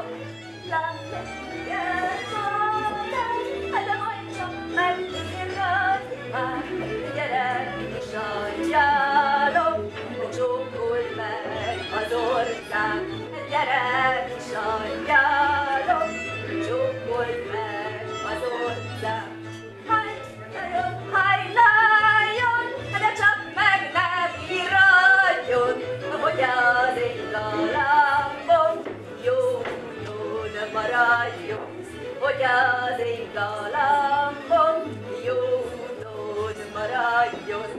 De majd csak megírni már, gyere kis angyálom, csókolj meg az orcám. Gyere kis angyálom, csókolj meg az orcám. Hajnáljon, hajnáljon, de csak meg nem iradjon, hogy az én galambom jó úton maradjon, hogy az én galambom jó úton maradjon.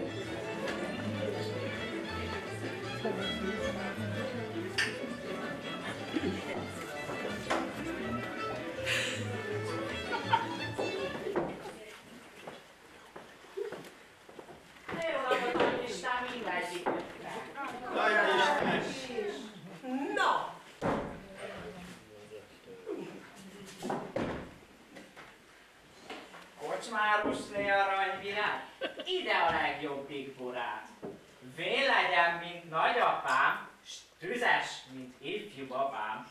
Na! Kocsmárosné aranyvirág, ide a legjobb bigborát. Vén legyen, mint nagyapám, s tüzes, mint ifjú babám.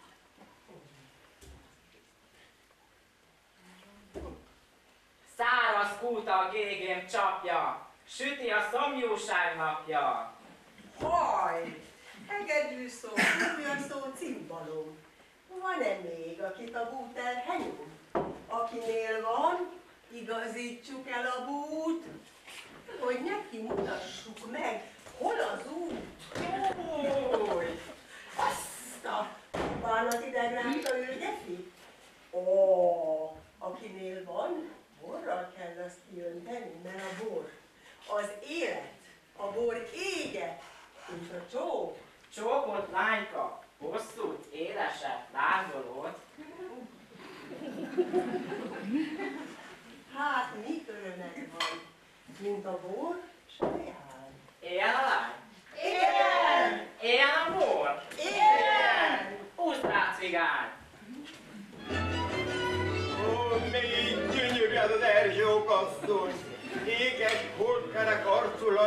Száraz kúta a gégém csapja, süti a szomjúság napja. Haj! Hegedű szó, újja szó, cimbalom. Van-e még, akit a bú terhenyom? Akinél van, igazítsuk el a bút, hogy neki mutassuk meg, hol az út. Jój! Azt a bánat ideglátta ő, defi? Ó, akinél van, borral kell azt kiönteni, mert a bor az élet, a bor éget, mint a csók. Csókot lányka, hosszút, éleset, lángolót. Hát mi örömek van, mint a bor saját. Éljen a lány? Éljen! Éljen a bor? Éljen! Húzd rá cigár!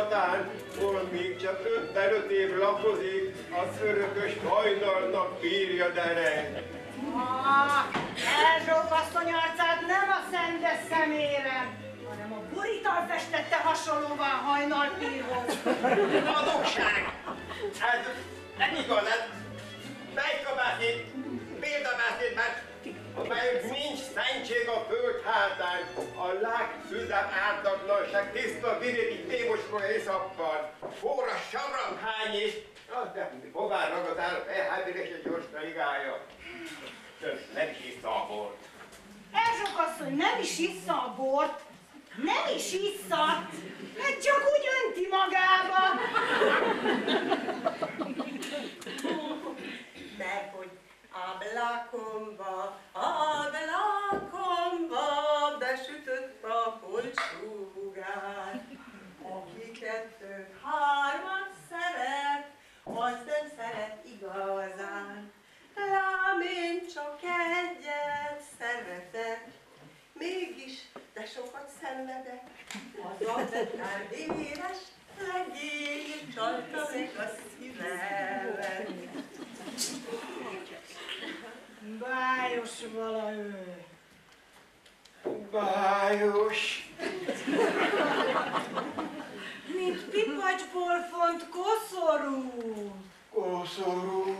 Tatabányatán, hol még csak ötvenöt év lakozik, az örökös hajnalnak bírja dereng. Ah, Erzsók asszony arcát nem a szendes szemére, hanem a burital festette hasonlóan hajnalpírhoz. Adogság! Ez nem igaz, ez fejkabászét, példabászét, mert amelyek nincs szentség a föld hátán, a legszűzebb ártatlanság tiszta vidéki témoskora éjszakkal, forra savramhány is, az nem hová ragad áll a felhábírás egy gyors ligája. Nem is issza a bort. Erzsók asszony nem is issza a bort, nem is issza, hát csak úgy önti magába. Mert hogy ablakomba, ablakomba besütött a holtsugár. Aki kettőt, hármat szeret, az nem szeret igazán. Lám én csak egyet szeretek, mégis de sokat szenvedek. Az a betár éles legény csalta meg a szívemet. Bájos vala ő. Bájos. Mint pipacsból font koszorú. Koszorú.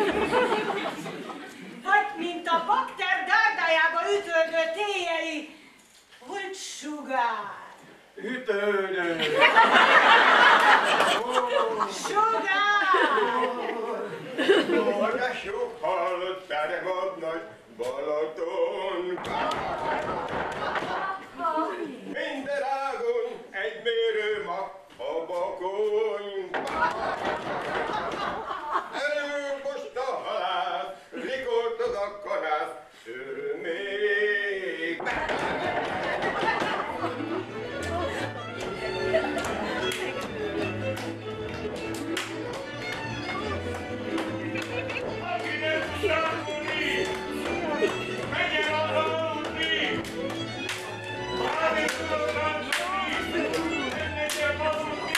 Vagy mint a bakter dárdájába ütődő téjjeli holtsugár. Ütődő. Sugár! Ó, de sok hallott teremad nagy Balaton. Minden ágon egy mérőmak a bakony. Előmost a halász, rikolt az a kanász, örömék. Aki nem tud számolni, menjen arra aludni! Ha nem tudod táncolni, nem menjen aludni!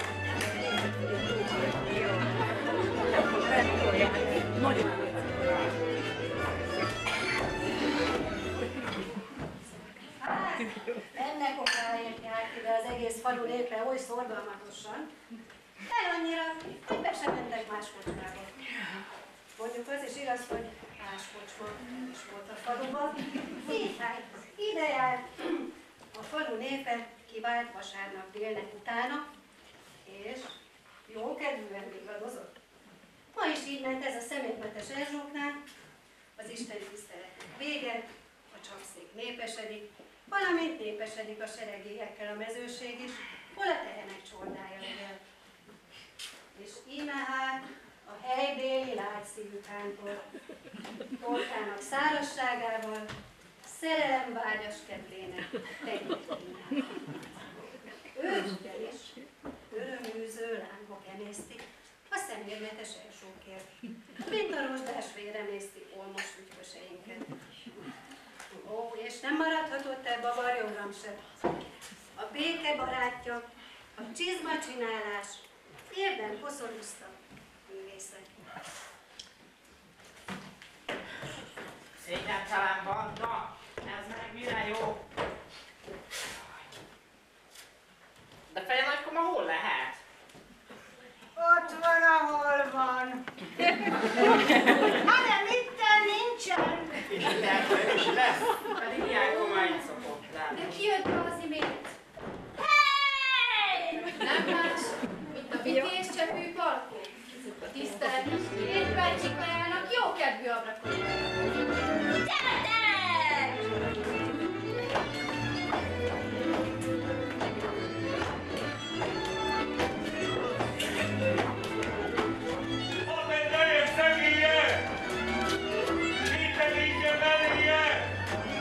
Hát, ennek okáért járt ide az egész falu népre oly szorgalmatosan, el annyira, hogy be sem mentek más kocsmába. Mondjuk az is igaz, hogy más kocsma is volt a faluban. Így hát, ide járt a falu népe, kivált vasárnap délnek utána, és jó kedvűen vigadozott. Ma is így ment ez a szemétmetes Erzsóknál, az isteni tiszteletek vége, a csapszék népesedik, valamint népesedik a seregélyekkel a mezőség is, hol a tehenek csordája legyen. És íme hát a helybéli lágyszívű kántor, torkának szárazságával, szerelemvágyas kedvének tegyét kínál. Őt ugyanis öröműző lángok emésztik a szemérmetes Erzsókért, mint a rozsdás véremészti olmos ügyköseinket. Ó, és nem maradhatott ebbe a barjongam sem. A béke barátja, a csizma csinálás, érden koszorúzta művészet. Szégyen-talán banda, ez meg mire jó? De Feje nagykoma hol lehet? Ott van, ahol van. Hanem itten nincsen. És itten is lesz, pedig ilyen komány szokott lenni. De ki jött be az imént? Hey! Nem más, mint a vitézcsepű Palkó. Tiszteltnek két bácsikajának jókedvű abrakot. Gyertek! Ott egy nejem szegélye! Kételítje meléje!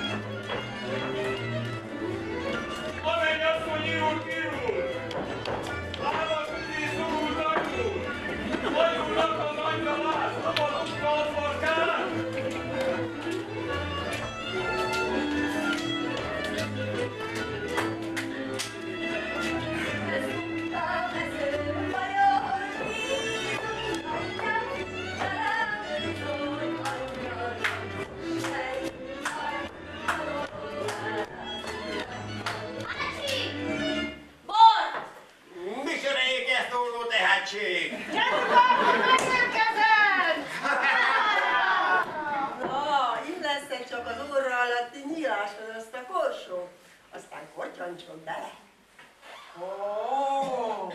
Amenny asszony írul kirul! Lábas üti szorul nagyul! Vagyulnak az angyalát, szabadukra az farkát! barátság! Gyerünk, megérkezett! Na, illesztek csak az óra alatti nyíláson azt a korsót, aztán kotyancson bele. Oh!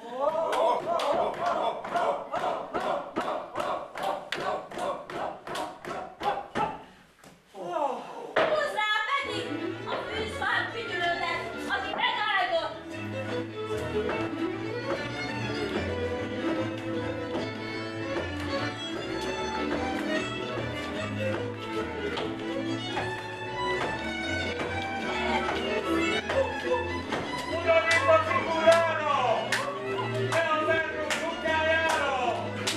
Hozzá pedig a fűszfán figyelődet, aki megállgott! Ugyanígy a figurára! Ne a verró kutyájára!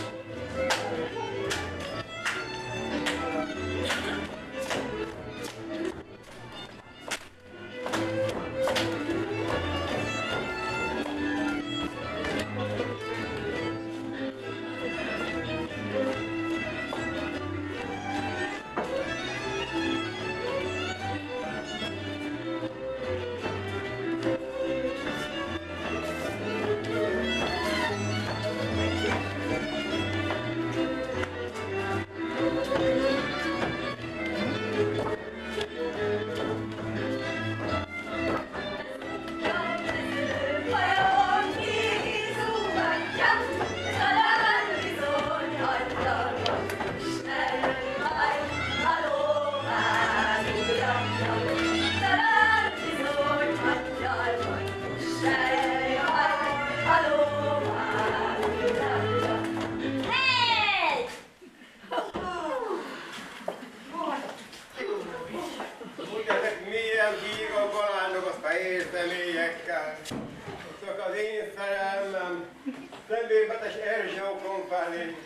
Úgy ezek milyen bíró balánok a fehér személyekkel. Csak az én szerelmem, személybetes Erzsókon felé,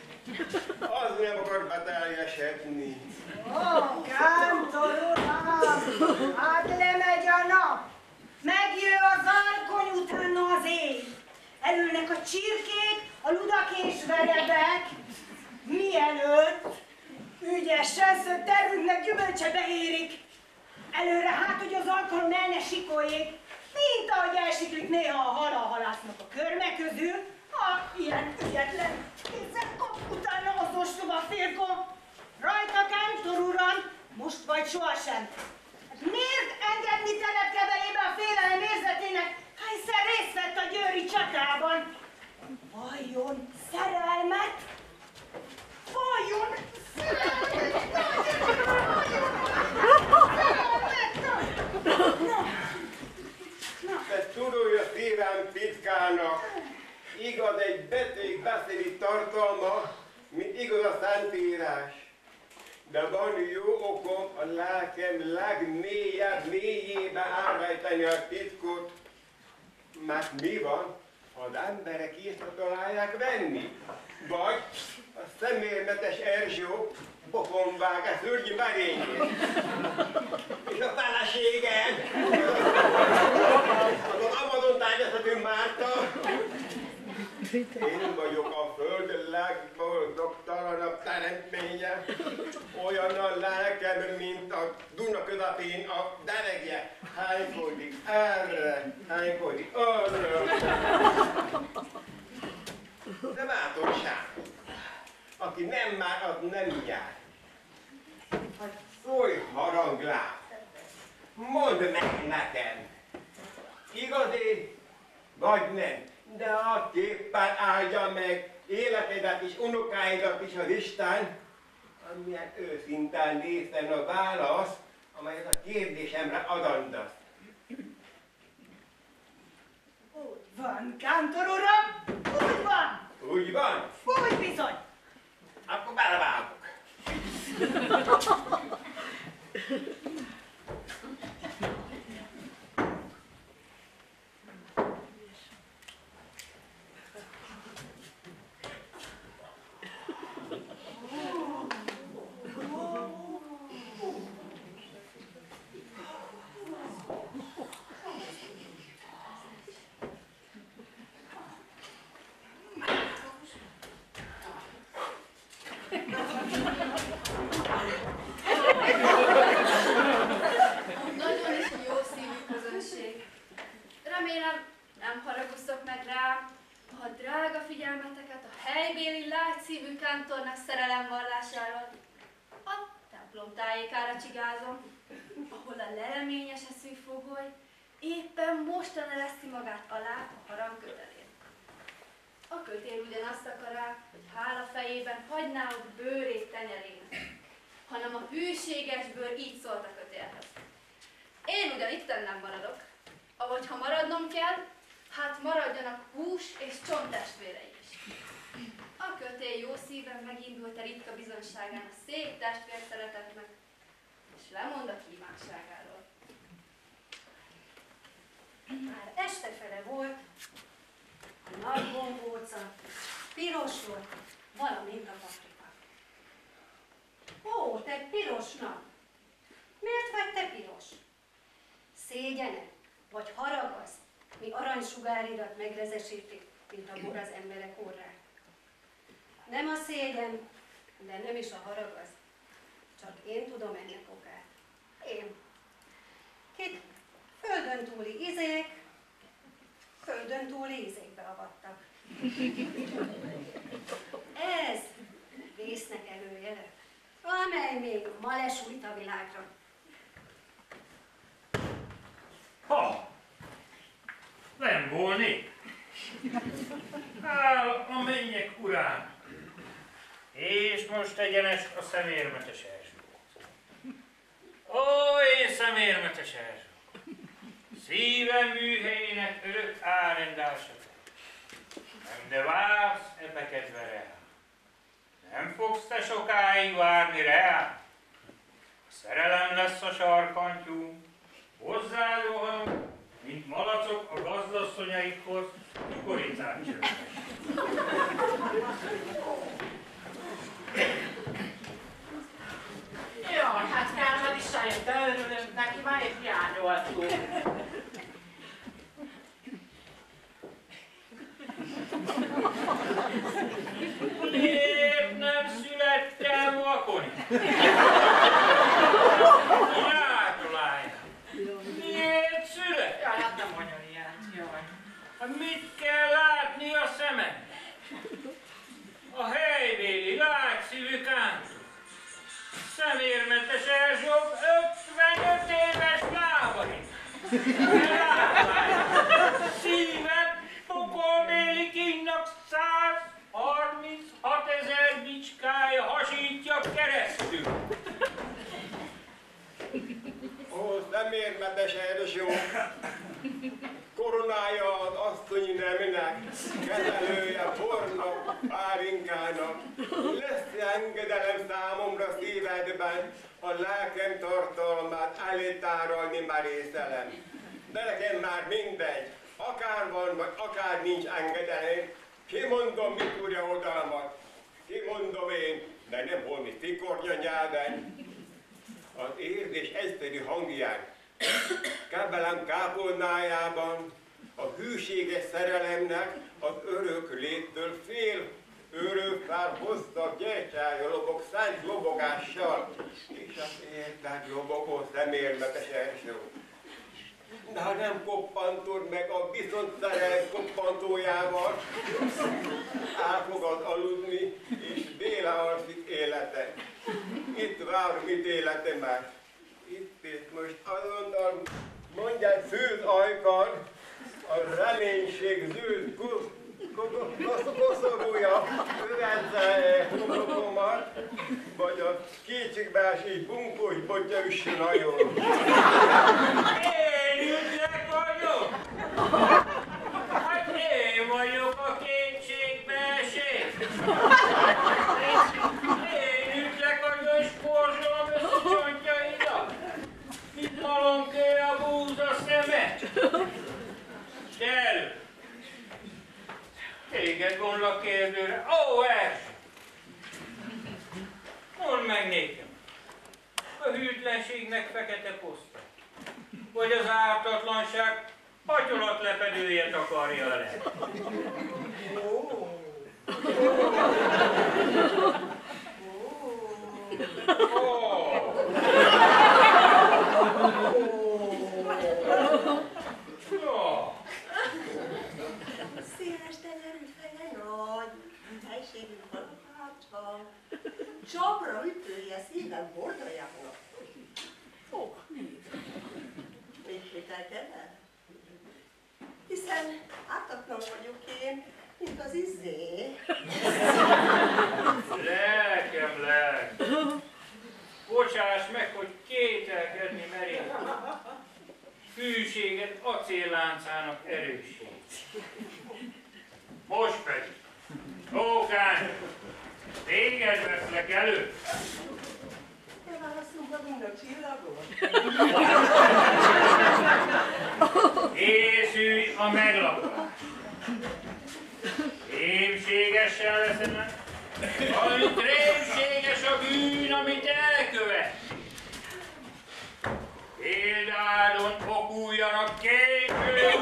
az nem akar beteljesedni. Ó, Kántor uram! Hát lemegy a nap! Megjő az alkony, utána az éj! Elülnek a csirkék, a ludak és verebek, mielőtt ügyesen szőtt tervünknek gyümölcse beérik. Előre hát, hogy az alkalom el ne sikoljék, mint ahogy elsiklik néha a hal a halásznak a körme közül, ha ilyen ügyetlen kézzel kap utána az ostoba férko. Rajta, Kántor uram, most vagy sohasem. Hát miért engedni telepkevelébe a félelem érzetének, ha hiszen részt vett a győri csatában? Vajon szerelmet? Vajon De tudod, a szívem titkának, igaz egy beteg beszéli tartalma, mint igaz a Szentírás. De van jó okom a lelkem legmélyebb mélyébe elrejteni a titkot. Mert mi van, ha az emberek észre találják venni? Vagy a szemérmetes Erzsó pofon vág a szürgyi merényét. És a feleségem, az az Amazon tájéztatő Márta, én vagyok a föld legboldogtalanabb teremtménye, olyan a lelkem, mint a Duna közepén a deregje. Hánykodik erre, hánykodik arra. De bátorság, aki nem már, az nem jár. Hát szólj haranglás, mondd meg nekem, igazi vagy nem, de a képpen áldja meg életedet és unokáidat is az Isten, amilyen őszintén nézzen a válasz, amelyet a kérdésemre adandasz. Úgy van, Kántor uram, úgy van! Úgy van? Úgy bizony! Akkor belevágok. helybéli lágyszívű kántornak szerelemvallásáról. A templom tájékára csigázom, ahol a leleményes eszű fogoly éppen mostan ereszti magát alá a harang kötelén. A kötél ugyanazt akará, hogy hála fejében hagyná ott bőrét tenyerének, hanem a hűséges bőr így szólt a kötélhez. Én ugyan itten nem maradok, avagy ha maradnom kell, hát maradjanak hús és csonttestvérei is. A kötél jó szíven megindult a ritka bizonyságán a szép testvérszeretetnek, és lemond a kívánságáról. Már estefele volt, a nagy gombóca piros volt, valamint a paprika. Ó, te piros nap! Miért vagy te piros? Szégyene, vagy haragaz, mi aranysugárirat megrezesítik, mint a bor az emberek orrák. Nem a szégyen, de nem is a haragaz. Csak én tudom ennek okát. Én. Kit földön túli izék, földön túli izékbe avattak. Ez vésznek előjele, amely még ma lesújt a világra. Ha! Nem volnék. Áll a mennyek urán. És most egyenes a szemérmetes Erzsó. Ó, én szemérmetes Erzsó! Szívem műhelyének örök álrendása. Nem de vársz ebbe kedve rá. Nem fogsz te sokáig várni rá. A szerelem lesz a sarkantyú. Hozzád rohanok, mint malacok a gazdasszonyaikhoz, kukoricát csörnek. Jaj, hát Kálmán is eljött, de örülök neki, már épp hiányoltuk. Miért nem születtem vakoni? Gratulálj! Miért szület? Jaj, hát nem mondjon ilyet, jaj. Hát mit kell látni a szemed? A helybéli lágyszívű kántor. Szemérmetes Erzsó ötvenöt éves lábai. Szíved pokolbéli kínnak százharminchat ezer bicskája hasítja keresztül. Ó, szemérmetes Erzsó, koronája az asszonyi nemnek, kezelője pornak, pálinkának. Lesz engedelem számomra szívedben, a lelkem tartalmát elétárolni merészelem. De nekem már mindegy, akár van, vagy akár nincs engedelem, kimondom, mit tudja oldalmat. Kimondom én, de nem holmi fikornya nyelven. Az érzés egyszerű hangján, kábelem kápolnájában, a hűséges szerelemnek az örök léttől fél örökpár hoztak gyertyája lobog szent lobogással, és az érted lobogó szemérmetes Erzsó. De ha nem koppantod meg a viszont szerelem koppantójával, el fogod aludni, és véle alszik élete. Itt várom ítéletemet. Itt és most azonnal mondják szűz ajkad, a reménység zűz koszorúja üvegye homlokomat, vagy a kétségbeesés bunkós botja üssön nagyon. Én ügyek vagyok! Hát én vagyok a kétségbeesés! Én ügyek vagyok, és porzsolom összecsontjaidat! Itt malomkő a búza szeme! Gyerünk! Téged gondolok kérdőre. Ó, Erzsó! Mondd meg nékem! A hűtlenségnek fekete poszta, vagy az ártatlanság patyolatlepedője takarja le? Széles tenyerű feje nagy, egy szívem bordajának. Ó, még kételkedel? Hiszen ártatlan vagyok én, mint az izzé. Lelkem, lelkem. Bocsáss meg, hogy kételkedni merém. Hűséged acélláncának erősség. Most pedig, Tókány, téged veszlek elő. Ne válaszunk magunk a csillagot. Készülj a meglapás. Rémségesen leszem el, amit rémséges a bűn, amit elkövet. Példádon okuljanak később,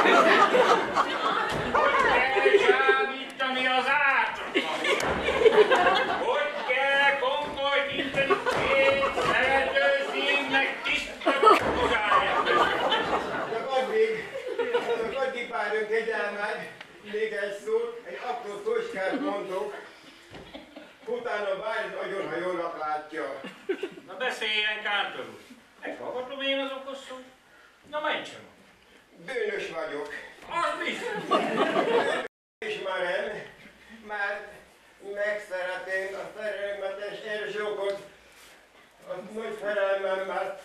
hogy kell csábítani az ártatlan, hogy kell konkolytítani két szerető szívnek tiszta magáját. Csak addig, csak addig pár kegyelmed, még egy szót, egy apró szóskát mondok, utána várj agyon, ha jól látja. Na beszéljen, Kántor úr. Meghallgatom én az okos szót. Na mentsem. Bűnös vagyok. Az biztos. Ismerem, mert megszeretém a szerelmetes Erzsókot, a nagy szerelmemmel.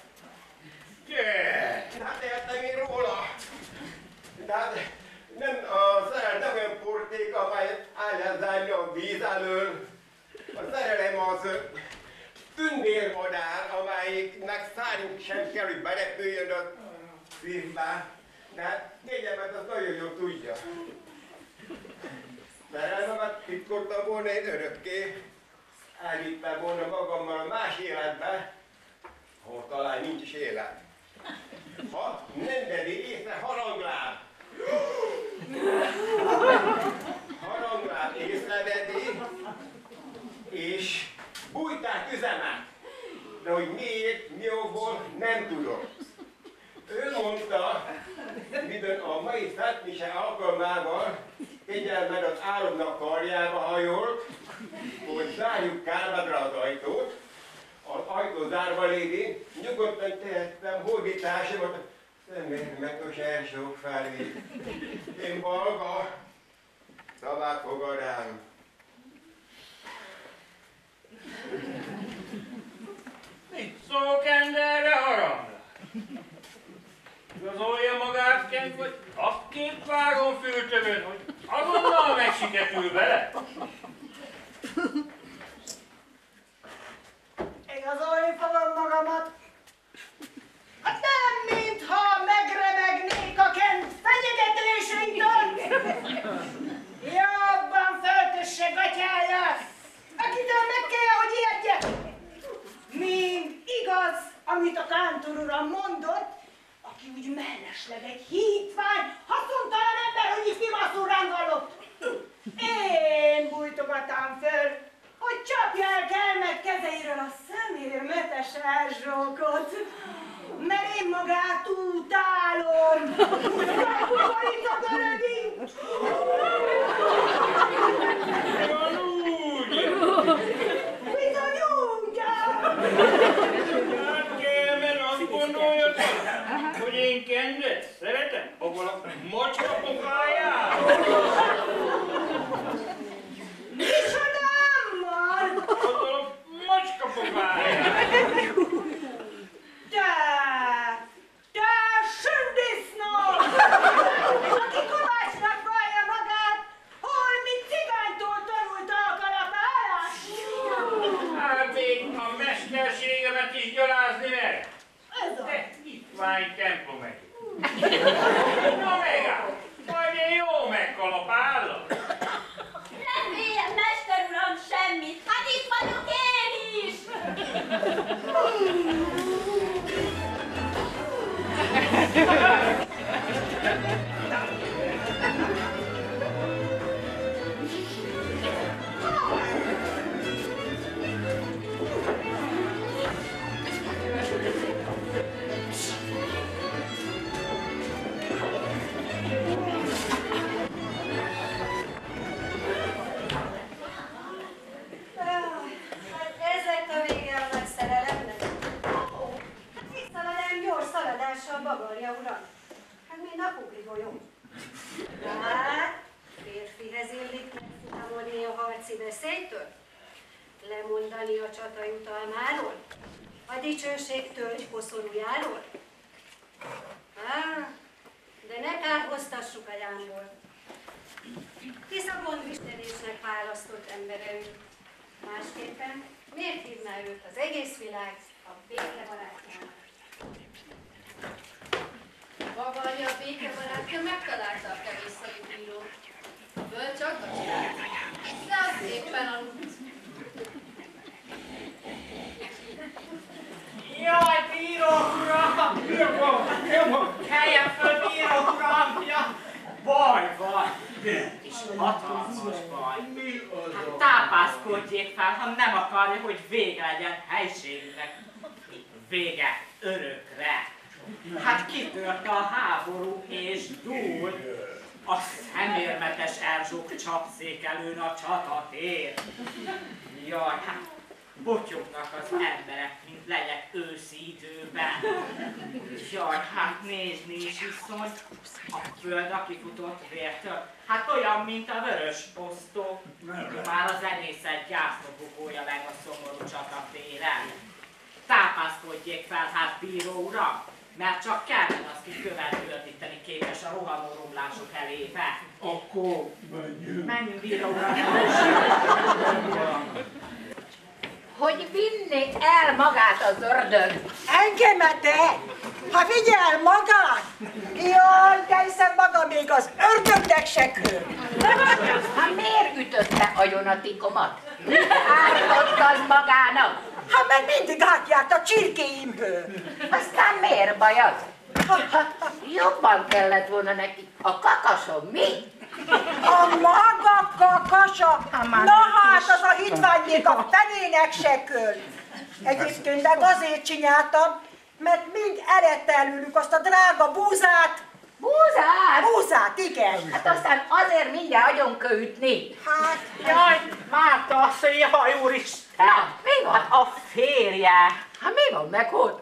Hát értem én róla. De hát nem a szerelem nem olyan porték, amely állázálja a víz elől. A szerelem az tündérmadár, amelyiknek szárnyuk sem kell, hogy berepüljön a szívbe. De hát kényelmet az nagyon jól tudja. Szerelmemet titkoltam volna én örökké, elvittem volna magammal a más életbe, ahol talán nincs is élet. Ha nem vedi észre harangláb. Harangláb észrevedi, és bújták üzemet. De hogy miért, mi okból, nem tudok. Ő mondta, midőn a mai szentmise alkalmával kegyelmed az álomnak karjába hajolt, hogy zárjuk kármadra az ajtót, az ajtó zárva lévén, nyugodtan tehettem hódításomat, szemérmetos Erzsók felé. Én Balga, szavát fogad rám. Mit szókend erre harang? Igazolja magát, Kent, vagy akképp vágom fültövön, hogy azonnal megsiketül vele? Igazolni fogom magamat. Hát nem, mintha megremegnék a Kent fenyegetéseitől. Jobban föltösse gatyáját, akitől meg kell, hogy ijedjek. Mind igaz, amit a kántor uram mondott, aki úgy mellesleg egy hitvány, haszontalan ember, hogy is pimaszul rám vallott. Én bújtogatám föl, hogy csapja el kelmet kezeiről a szemérmetes Erzsókot, mert én magát utálom. Kukorít a görögint! Bizony úgy! Bizony úgy! Hát kell, mert azt gondoljatok, hogy én Kentet szeretem, ahol a macska pofáját. Micsodámmal! Ahol a macska pofáját. Te! Te sündisznó! Aki kovácsnak vallja magát, harci veszélytől? Lemondani a csata jutalmáról? A dicsőség tölgykoszorújáról? Á, de ne kárhoztassuk a jámból. Hisz a gondviselésnek választott embere ő. Másképpen miért hívná őt az egész világ a békebarátjának? Maga a békebarátja megtalálta a kevés szavú bírót. A bölcs aggat csinált, de az éppen aludt. Jaj, bíró uram! Nyomom, nyomom! Keljen föl, bíró uram! Ja, baj van! És hatalmas baj. Hát tápászkodjék fel, ha nem akarja, hogy vége legyen helységnek. Vége örökre. Hát kitört a háború és dúl. A szemérmetes erzsók csapszékelőn a csatatér. Jaj, hát botyognak az emberek, mint legyek őszi időben. Jaj, hát nézni is iszony, a föld a kifutott vértől, hát olyan, mint a vörös posztó. Már az enyészet gyászlobogója meg a szomorú csatatéren. Tápászkodjék fel, hát bíró uram, mert csak kellene az, ki követ gördíteni képes a rohanó romlások elébe. Akkor menjünk. Menjünk, bíró uram. Hogy vinni el magát az ördög. Engemet-e? Ha vigyel magát! Jaj, de hiszen maga még az ördögnek se kő. Hát miért ütötte agyonatikomat? Ártott az magának? Hát mert mindig átjárt a csirkéimhől. Aztán miért baj az? Jobban kellett volna neki. A kakasom mi? A maga kakasa? Na hát az a hitványék a fenének se köl. Egyébként meg azért csináltam, mert mind elette előlük azt a drága búzát. Búzát? Búzát, igen. Hát aztán azért mindjárt agyonköütni. Hát... Jaj, Márta asszony, jaj, úristen! Na, mi van? Hát a férje. Hát mi van meg ott?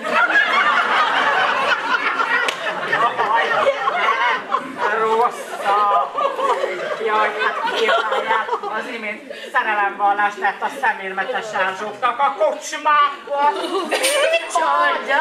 Jaj, ne, rosszabb. Jaj, hát képzelját, az imént szerelemvallást tett a szemérmetes erzsóknak a kocsmába. Micsoda?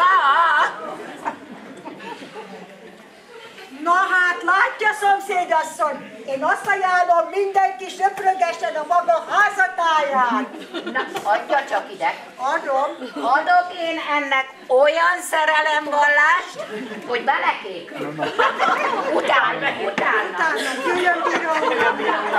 Na hát, látja, szomszédasszony, én azt ajánlom, mindenki söprögessen a maga házatáján. Na, adja csak ide. Adom. Adok én ennek olyan szerelemvallást, hogy belekékül. Utána, utána. Utána, jöjjön, bíró uram.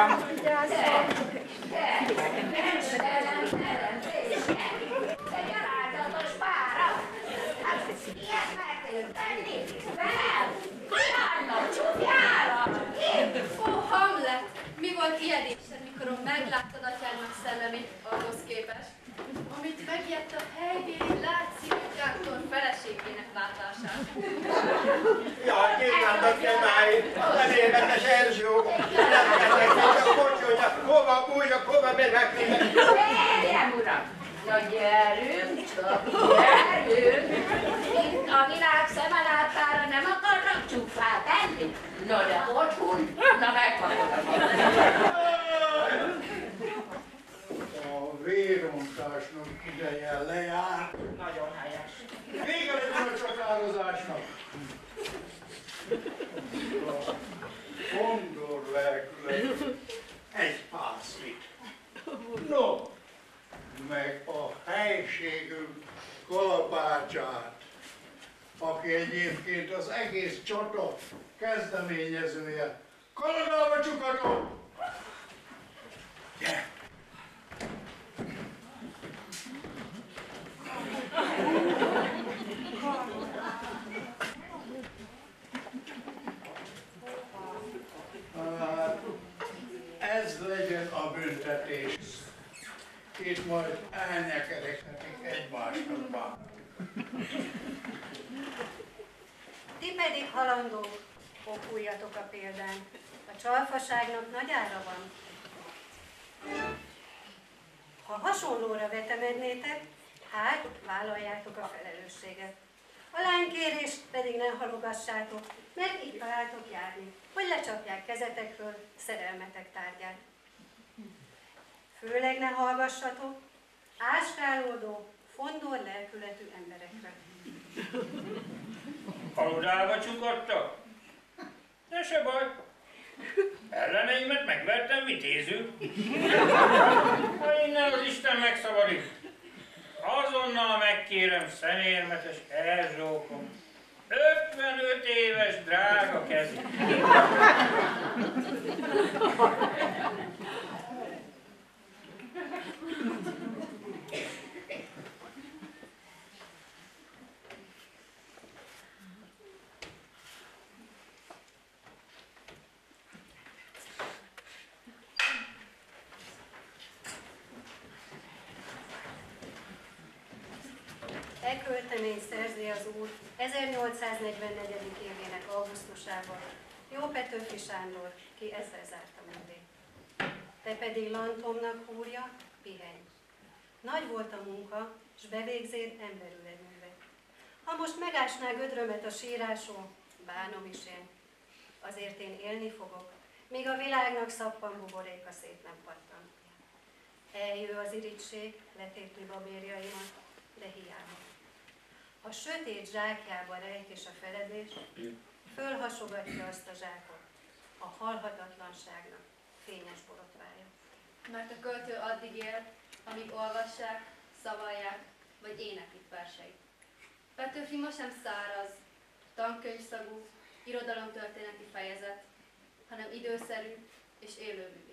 Ó, Hamlet! Mi volt ijedésed, mikor megláttad atyádnak szellemét ahhoz képest, amit megijedt a helybéli Láció Kántor feleségének látását? Jaj, képzáltak te már, az érdemes Erzsó, a kocsolja, hova bújjak, hova megyek. Férjem, uram! Na gyerünk, csak gyerünk! Itt a világ szemelátára nem akarnak csúfát enni? Na de otthon, na megkapod. A vérontásnak ideje lejárt. Nagyon helyes. Vége legyen a csatározásnak. A kondor lelkület egy pászlit. No, meg a helységünk kalapácsát, aki egyébként az egész csata kezdeményezője. Kaladába csukatom! Gyere! Hát, ez legyen a büntetés. Itt majd elnyekerekhetik egymásnak. Ti pedig halandók, okuljatok a példán. A csalfaságnak nagy ára van. Ha hasonlóra vetemednétek, hát vállaljátok a felelősséget. A lánykérést pedig ne halogassátok, mert itt találtok járni, hogy lecsapják kezetekről szerelmetek tárgyát. Főleg ne hallgassatok áskálódó, fondor lelkületű emberekre. Aludába csukadtak? De se baj. Elleneimet megvertem vitézül. Ha innen az Isten megszabadít, azonnal megkérem szemérmetes Erzsókom ötvenöt éves drága kezét. E költeményt szerzi az úr ezernyolcszáznegyvennegyedik évének augusztusában Jó Petőfi Sándor, ki ezzel zárta művét. Te pedig Lantomnak húrja, pihenj. Nagy volt a munka, s bevégzéd emberül egy műve. Ha most megásná gödrömet a síráson, bánom is én. Azért én élni fogok, míg a világnak szappan buboréka szét nem pattan. Eljő az irigység, letépni babérjaimat, de hiába. A sötét zsákjába rejt és a feledés, fölhasogatja azt a zsákot, a halhatatlanságnak fényes borotvája. Mert a költő addig él, amíg olvassák, szavalják, vagy éneklik verseit. Petőfi ma sem száraz, tankönyvszagú, irodalomtörténeti fejezet, hanem időszerű és élő művészet.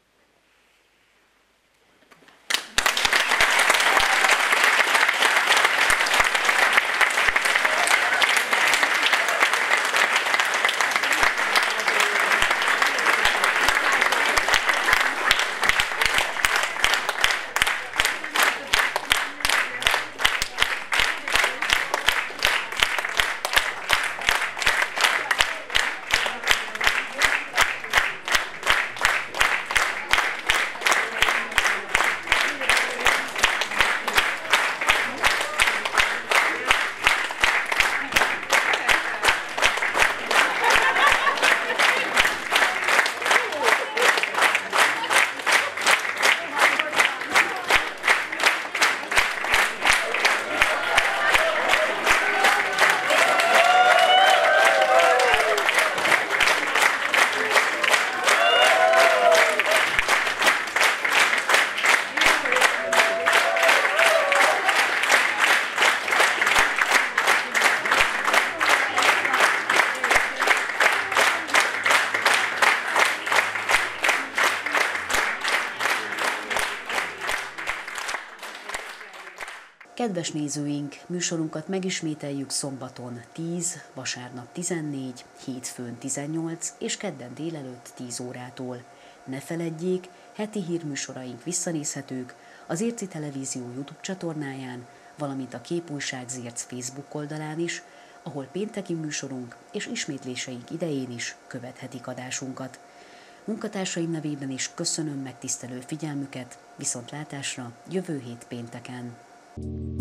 Kedves nézőink, műsorunkat megismételjük szombaton tíz, vasárnap tizennégy, hétfőn tizennyolc és kedden délelőtt tíz órától. Ne feledjék, heti hírműsoraink visszanézhetők az Zirci Televízió YouTube csatornáján, valamint a Képújság Zirc Facebook oldalán is, ahol pénteki műsorunk és ismétléseink idején is követhetik adásunkat. Munkatársaim nevében is köszönöm megtisztelő figyelmüket, viszontlátásra jövő hét pénteken.